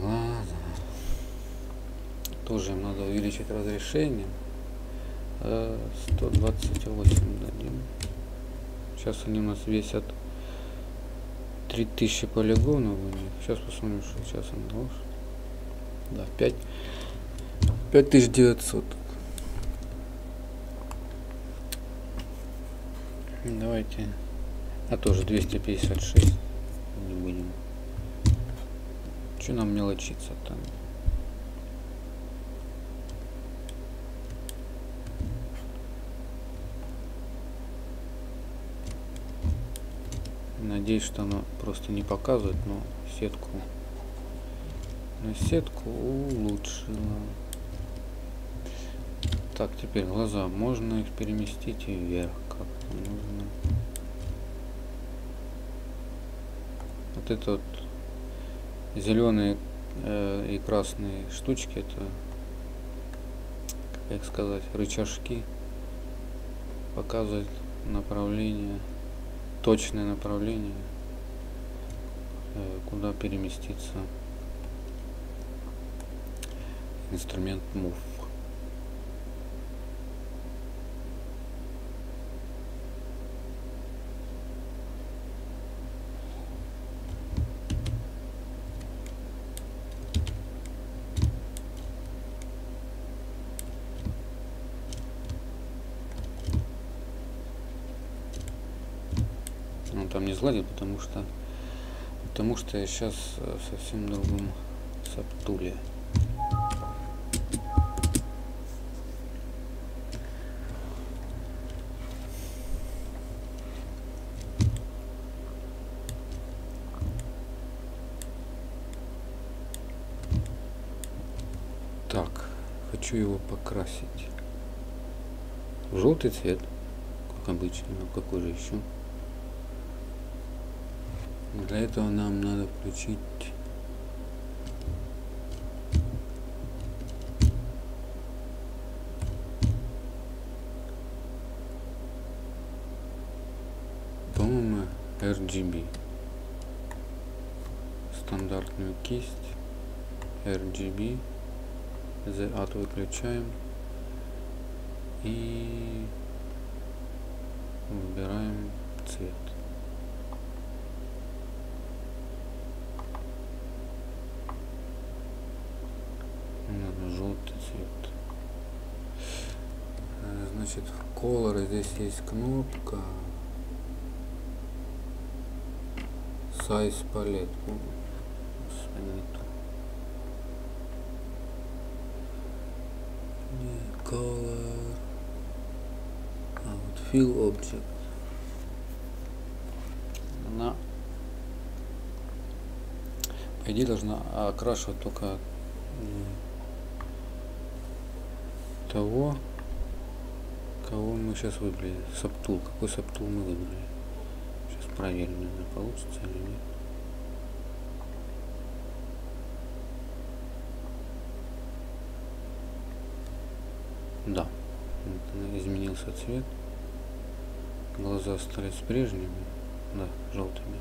Тоже им надо увеличить разрешение. 128 дадим. Сейчас они у нас весят 3000 полигонов у них. Сейчас посмотрим, что сейчас он должен. Да, 5900. Давайте. А тоже 256. Не будем. Че нам мелочиться там? Надеюсь, что оно просто не показывает, но сетку улучшила. Так, теперь глаза. Можно их переместить вверх, как нужно. Вот это вот зеленые и красные штучки, это, как сказать, рычажки, показывают направление, точное направление, куда переместится инструмент Move. Он там не сгладит, потому что я сейчас в совсем другом сабтуле. хочу его покрасить в желтый цвет, как обычно. Но какой же еще? Для этого нам надо включить по-моему RGB, стандартную кисть RGB, от выключаем и выбираем цвет. Наверное, желтый цвет. Значит, в Color здесь есть кнопка Size Palette. Color. Вот Fill Object. Она, по идее, должна окрашивать только того, кого мы сейчас выбрали. Subtool. Какой Subtool мы выбрали? Сейчас проверим, наверное, получится или нет. Да, вот изменился цвет. Глаза остались прежними, да, желтыми.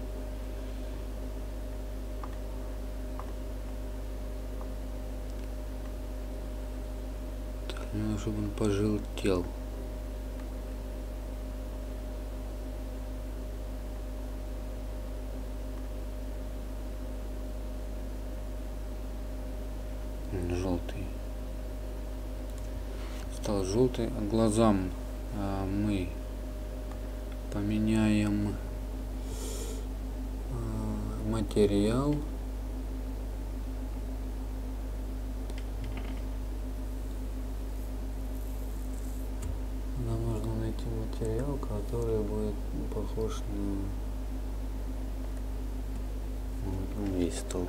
Так, мне надо, чтобы он пожелтел. Желтый. Стал желтый. Глазам мы поменяем материал. Нам нужно найти материал, который будет похож на весь стол.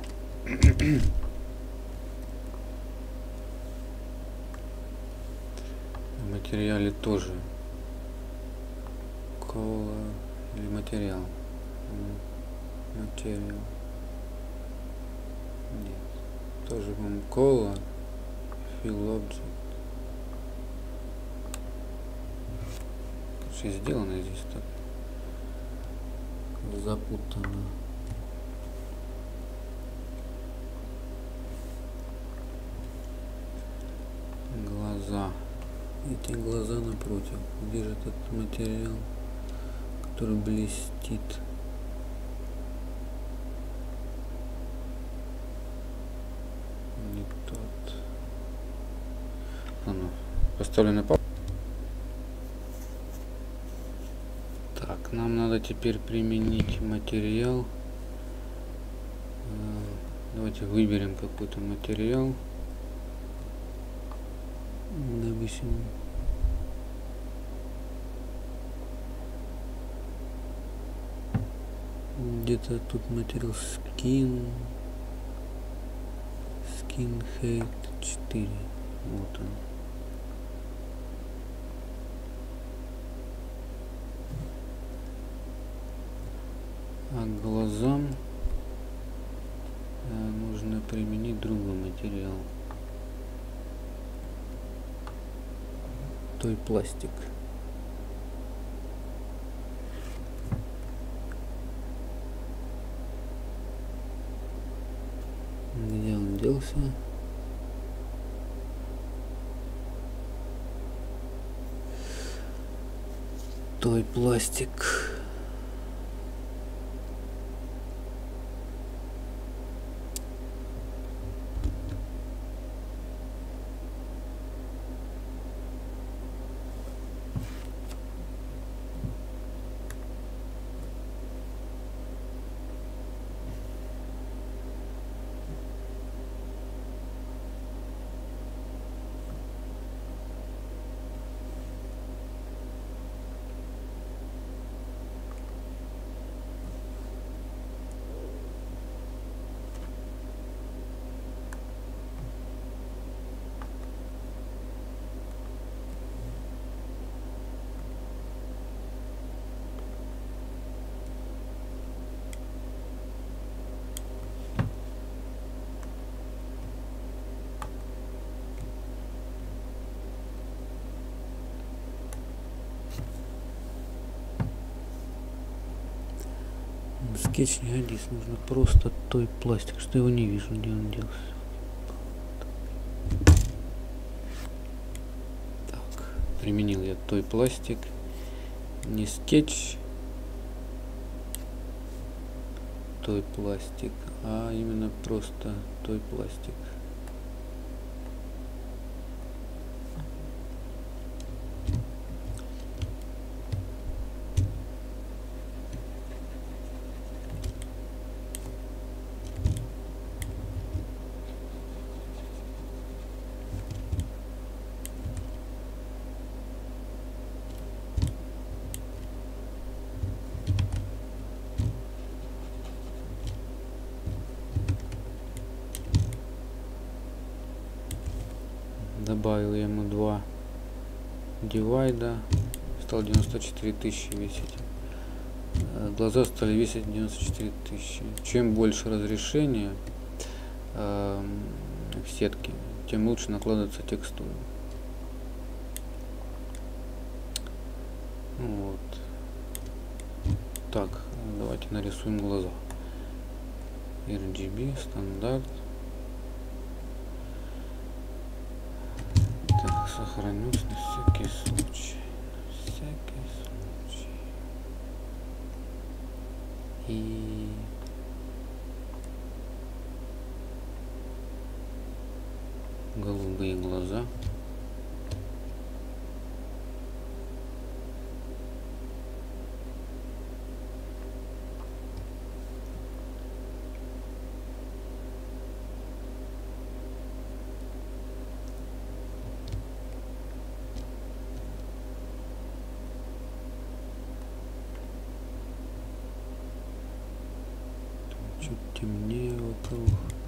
В материале тоже Color или материал. Материал. Нет. Тоже вам Color, Fill Object. Короче, сделано здесь так запутанно. Глаза. Эти глаза напротив. Где же этот материал, который блестит? Не тот. Ладно, поставлю на паузу. Так, нам надо теперь применить материал. Давайте выберем какой-то материал. Допустим, где-то тут материал Skin Height 4. Вот он. А глазам нужно применить другой материал. Той пластик. Где он делся? Той пластик. Скетч не годится, нужно просто той пластик, что его не вижу, где он делся. Так, применил я той пластик, не скетч, той пластик, а именно просто той пластик. Добавил ему 2 дивайда, стал 94 тысячи весить. Глаза стали весить 94 тысячи. Чем больше разрешение в сетке, тем лучше накладывается текстура. Вот. Так, давайте нарисуем глаза. RGB, стандарт. Так, сохранюсь на всякий случай. На всякий случай. И голубые глаза. Чуть темнее вокруг.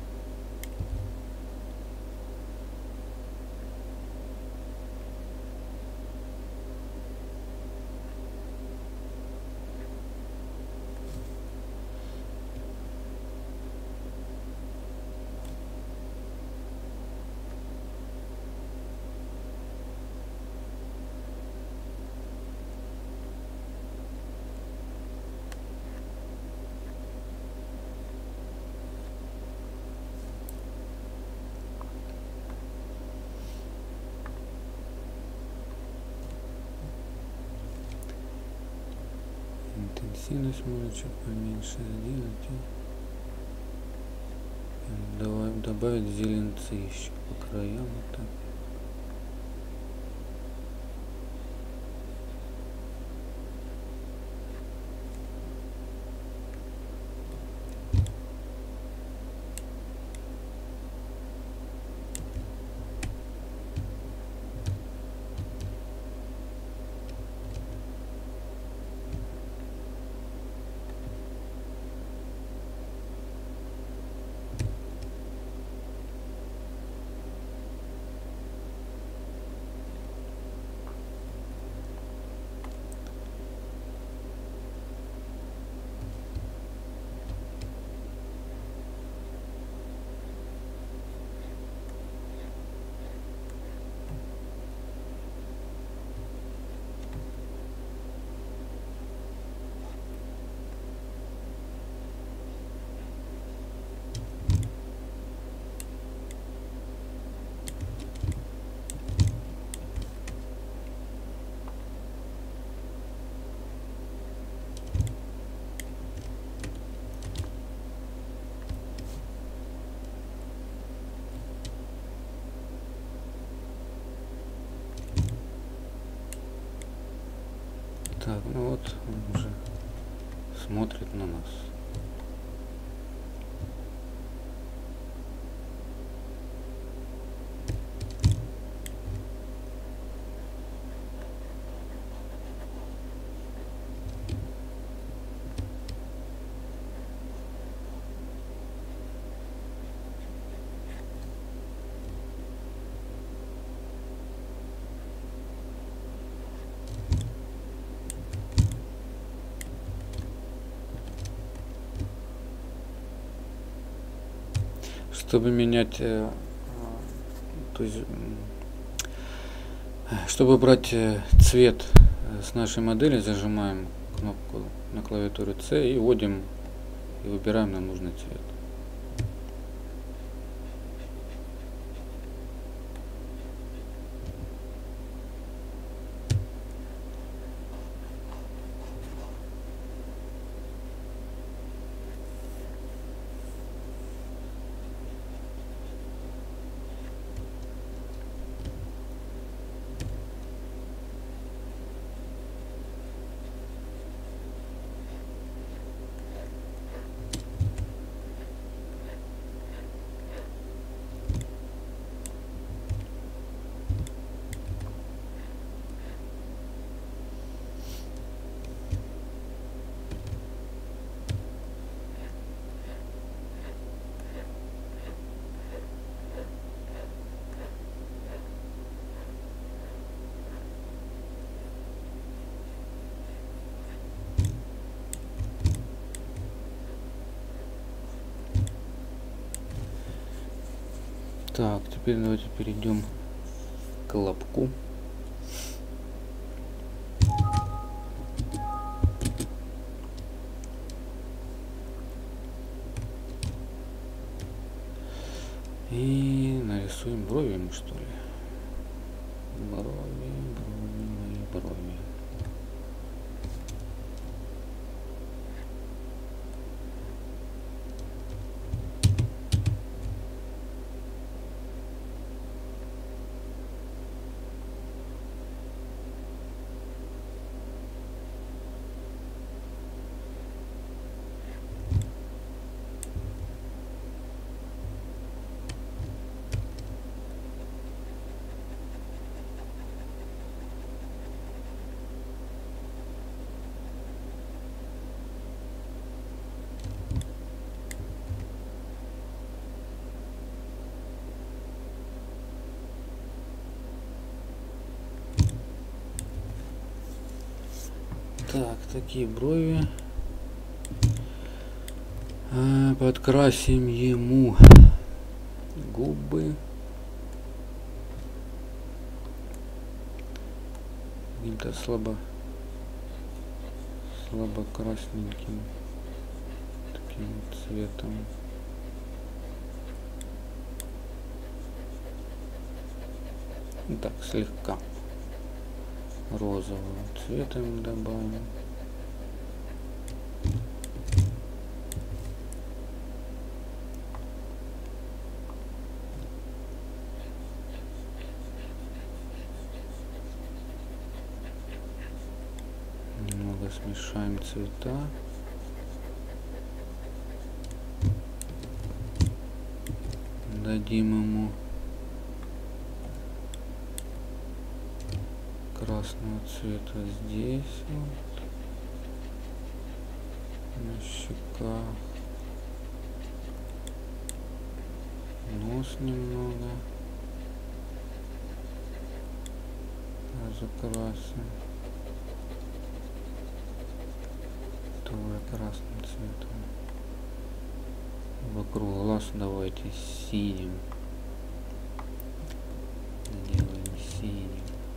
Интенсивность можно чуть поменьше сделать. Добавить зеленцы еще по краям. Вот так. Так, ну вот он уже смотрит на нас. Чтобы менять, то есть, чтобы брать цвет с нашей модели, зажимаем кнопку на клавиатуре C и вводим и выбираем нам нужный цвет. Так, теперь давайте перейдем к лобку. И нарисуем брови, что ли. Брови. Так, такие брови. Подкрасим ему губы каким-то слабо красненьким таким цветом. Так, слегка розовым цветом добавим. Немного смешаем цвета. Дадим ему красного цвета здесь вот, на щеках, нос немного закрасим тоже красным цветом. Вокруг глаз давайте синим, сделаем синим.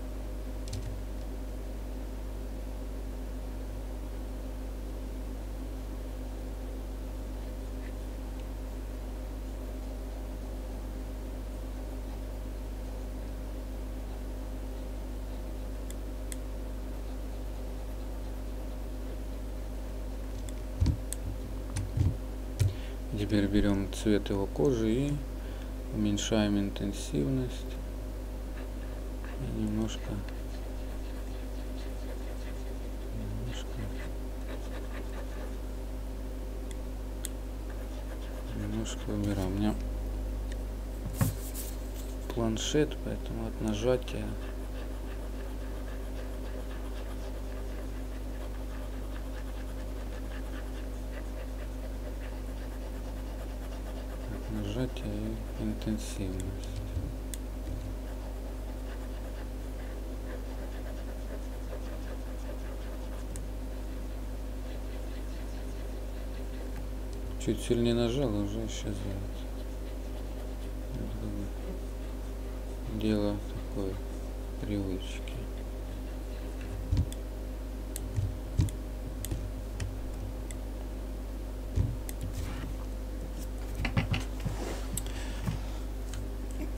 Теперь берем цвет его кожи и уменьшаем интенсивность и немножко убираем. У меня планшет, поэтому от нажатия и интенсивность. Чуть сильнее нажал, уже исчезает. Дело такой привычки.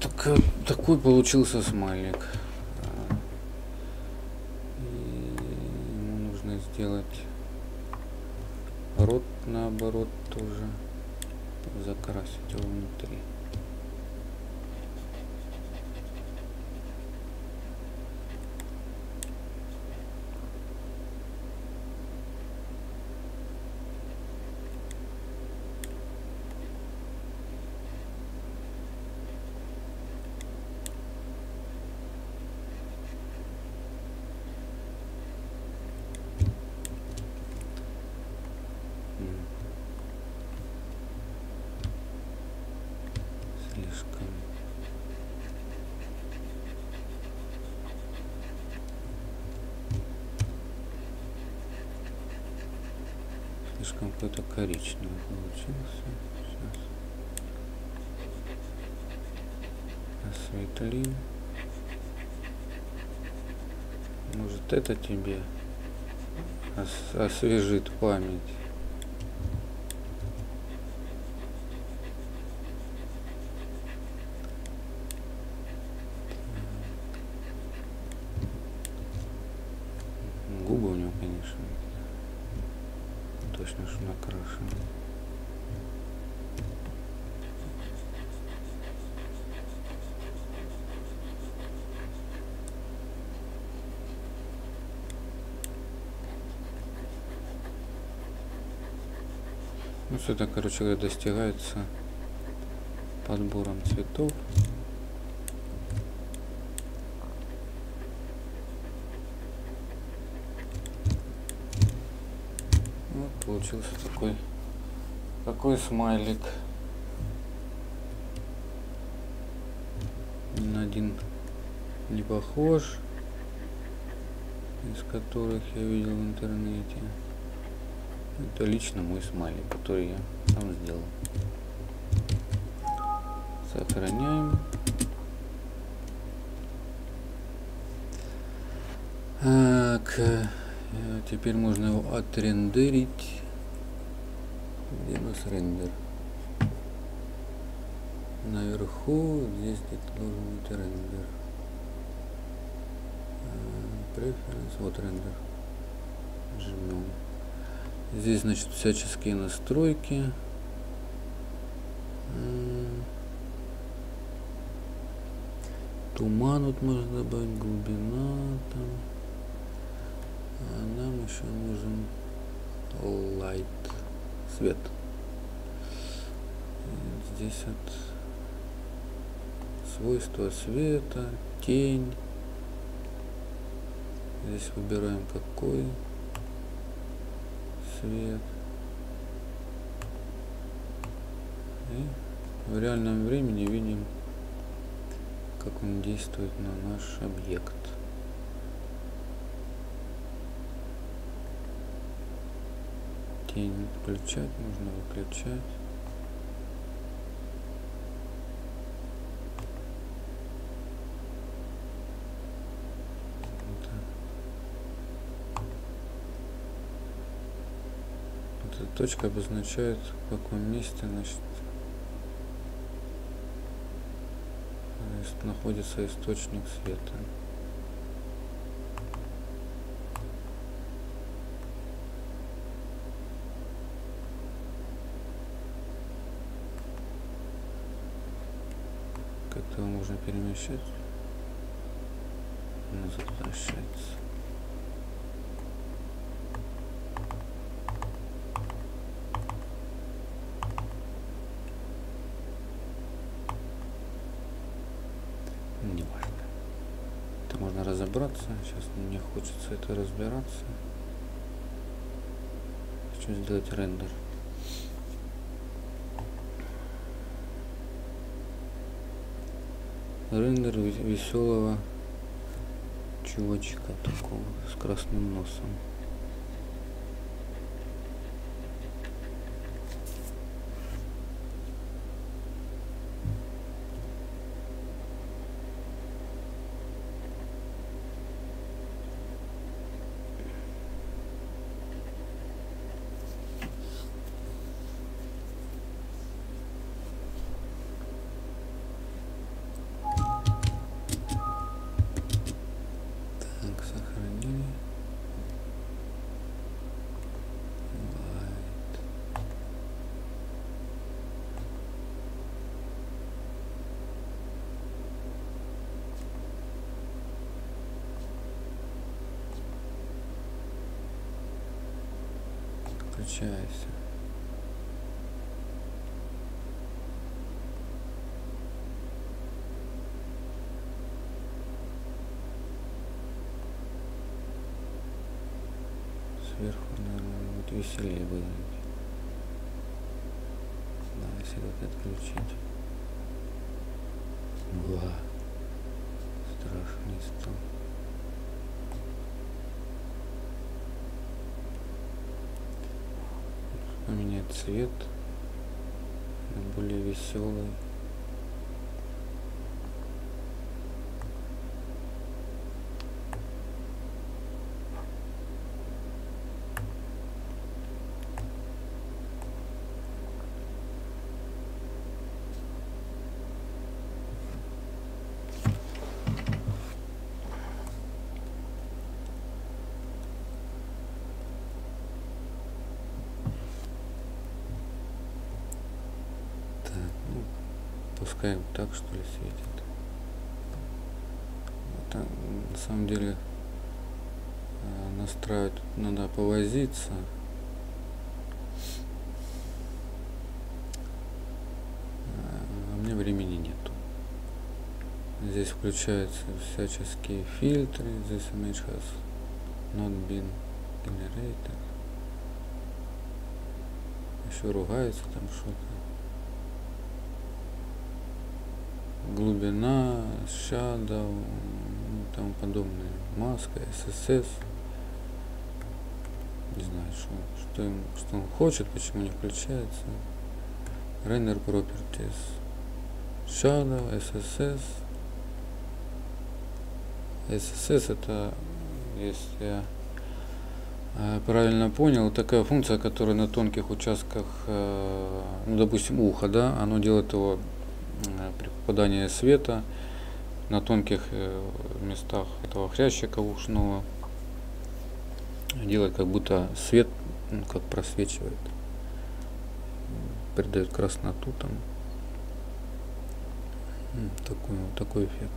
Такой получился смайлик. И ему нужно сделать рот наоборот тоже, закрасить его внутри. Слишком какой-то коричневый получился. Сейчас осветлим. Может, это тебе освежит память. Губы у него, конечно, точно что накрашены. Ну, все это, короче говоря, достигается подбором цветов. Вот получился такой смайлик. Ни на один не похож, из которых я видел в интернете. Это лично мой смайлик, который я сам сделал. Сохраняем. Так, теперь можно его отрендерить. Где у нас рендер? Наверху, здесь где-то должен быть рендер. Преференс, вот рендер. Жмем. Здесь, значит, всяческие настройки. Туман вот можно добавить, глубина там. А нам еще нужен light, свет. И здесь вот свойства света, тень. Здесь выбираем какой свет. И в реальном времени видим, как он действует на наш объект. Тень включать, можно выключать. Вот эта точка обозначает, в каком месте, значит, находится источник света. Как-то его можно перемещать. Назад возвращается. Не важно. Это можно разобраться. Сейчас мне хочется это разбираться. Хочу сделать рендер. Рендер веселого чувачка такого с красным носом. Включайся. Сверху, наверное, будет веселее выглядеть. Да, если это отключить. Ва. Страшный стол. Поменять цвет на более веселый. Пускай вот так, что ли, светит. Это, на самом деле настраивать надо повозиться. А мне времени нету. Здесь включаются всяческие фильтры. This image has not been generated. Еще ругается там что-то. Глубина, shadow, и тому подобное. Маска, SSS. Не знаю, что он хочет, почему не включается. Render Properties. Shadow, SSS. SSS это, если я правильно понял, такая функция, которая на тонких участках, ну, допустим, уха, да, оно делает его при попадании света на тонких местах этого хрящика ушного, делает как будто свет, ну, как просвечивает, придает красноту там, такой эффект.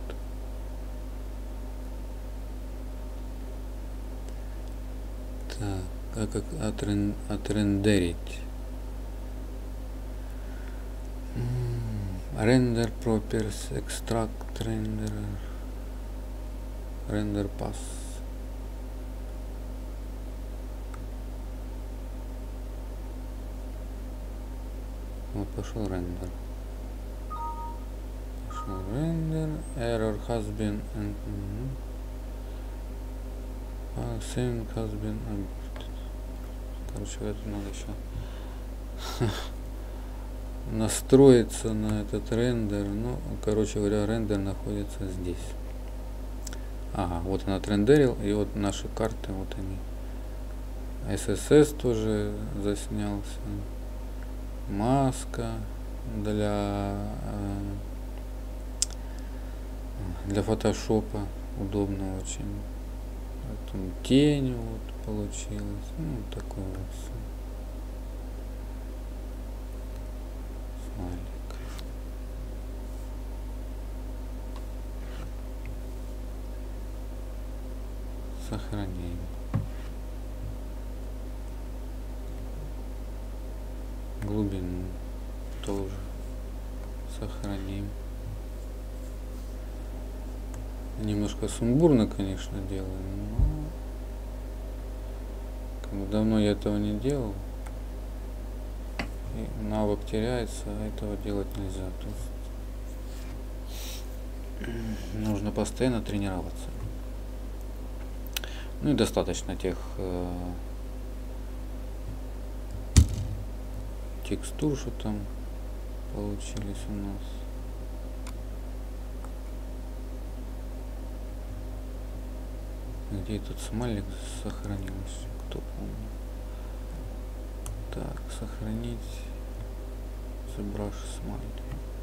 Так, как отрендерить? Render Properties, Extract Renderer, Render Pass. Вот пошел рендер. Пошел рендер. Error has been sync has been aborted. Короче, это надо еще настроиться на этот рендер. Ну, короче говоря, рендер находится здесь. Ага, вот он отрендерил, и вот наши карты, вот они. SSS тоже заснялся. Маска для фотошопа удобно очень. Потом тень вот получилось. Ну, такое вот все. Смайлик. Сохраним. Глубину тоже сохраним. Немножко сумбурно, конечно, делаю, но как бы давно я этого не делал. И навык теряется, а этого делать нельзя. То есть нужно постоянно тренироваться. Ну и достаточно тех текстур, что там получились у нас. Где этот смайлик сохранился, кто помнит? Так, сохранить ZBrush смайлик.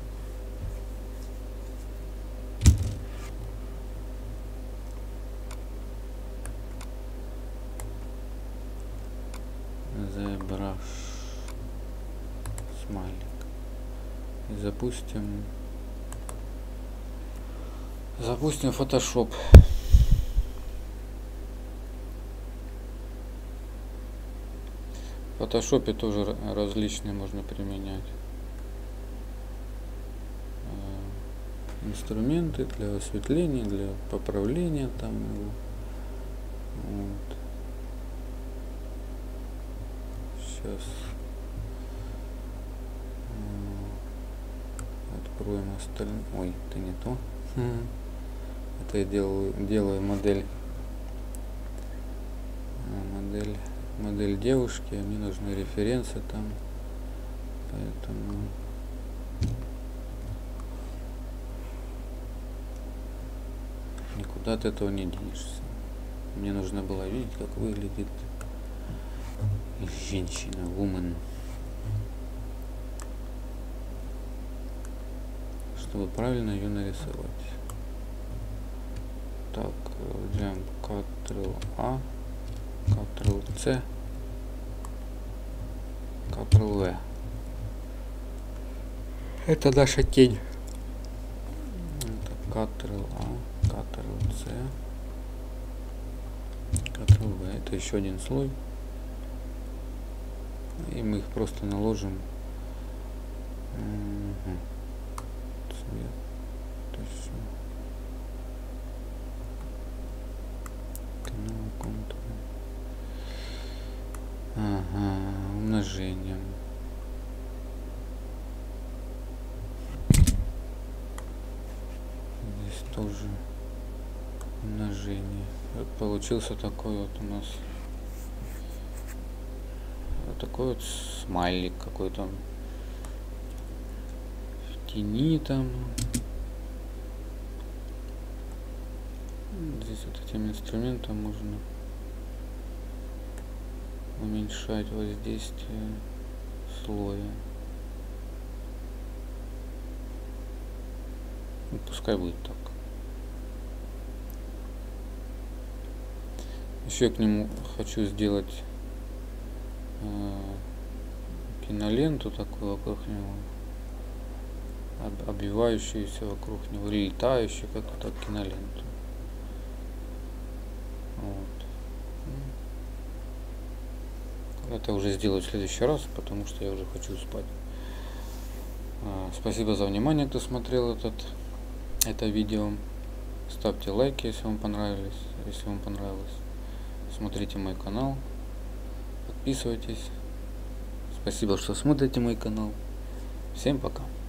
ZBrush смайлик. И запустим Photoshop. фотошопе тоже различные можно применять инструменты для осветления, для поправления там его. Вот. Сейчас откроем остальное. Ой, это не то. Это я делаю модель девушки, а мне нужны референсы там, поэтому никуда от этого не денешься. Мне нужно было видеть, как выглядит женщина, woman, чтобы правильно ее нарисовать. Так, взяем Ctrl A, Ctrl C, Ctrl V. Это наша тень. Это Ctrl A, Ctrl C, Ctrl V. Это еще один слой. И мы их просто наложим. Цвет. Ага, умножением. Здесь тоже умножение. Вот получился такой вот у нас вот такой вот смайлик какой-то в тени там. Здесь вот этим инструментом можно уменьшать воздействие слоя. Ну, пускай будет так. Еще к нему хочу сделать киноленту такую вокруг него, обвивающуюся вокруг него, летающую, как так, киноленту. Вот. Это уже сделаю в следующий раз, потому что я уже хочу спать. Спасибо за внимание, кто смотрел это видео. Ставьте лайки, если вам понравилось. Если вам понравилось, смотрите мой канал, подписывайтесь. Спасибо, что смотрите мой канал. Всем пока.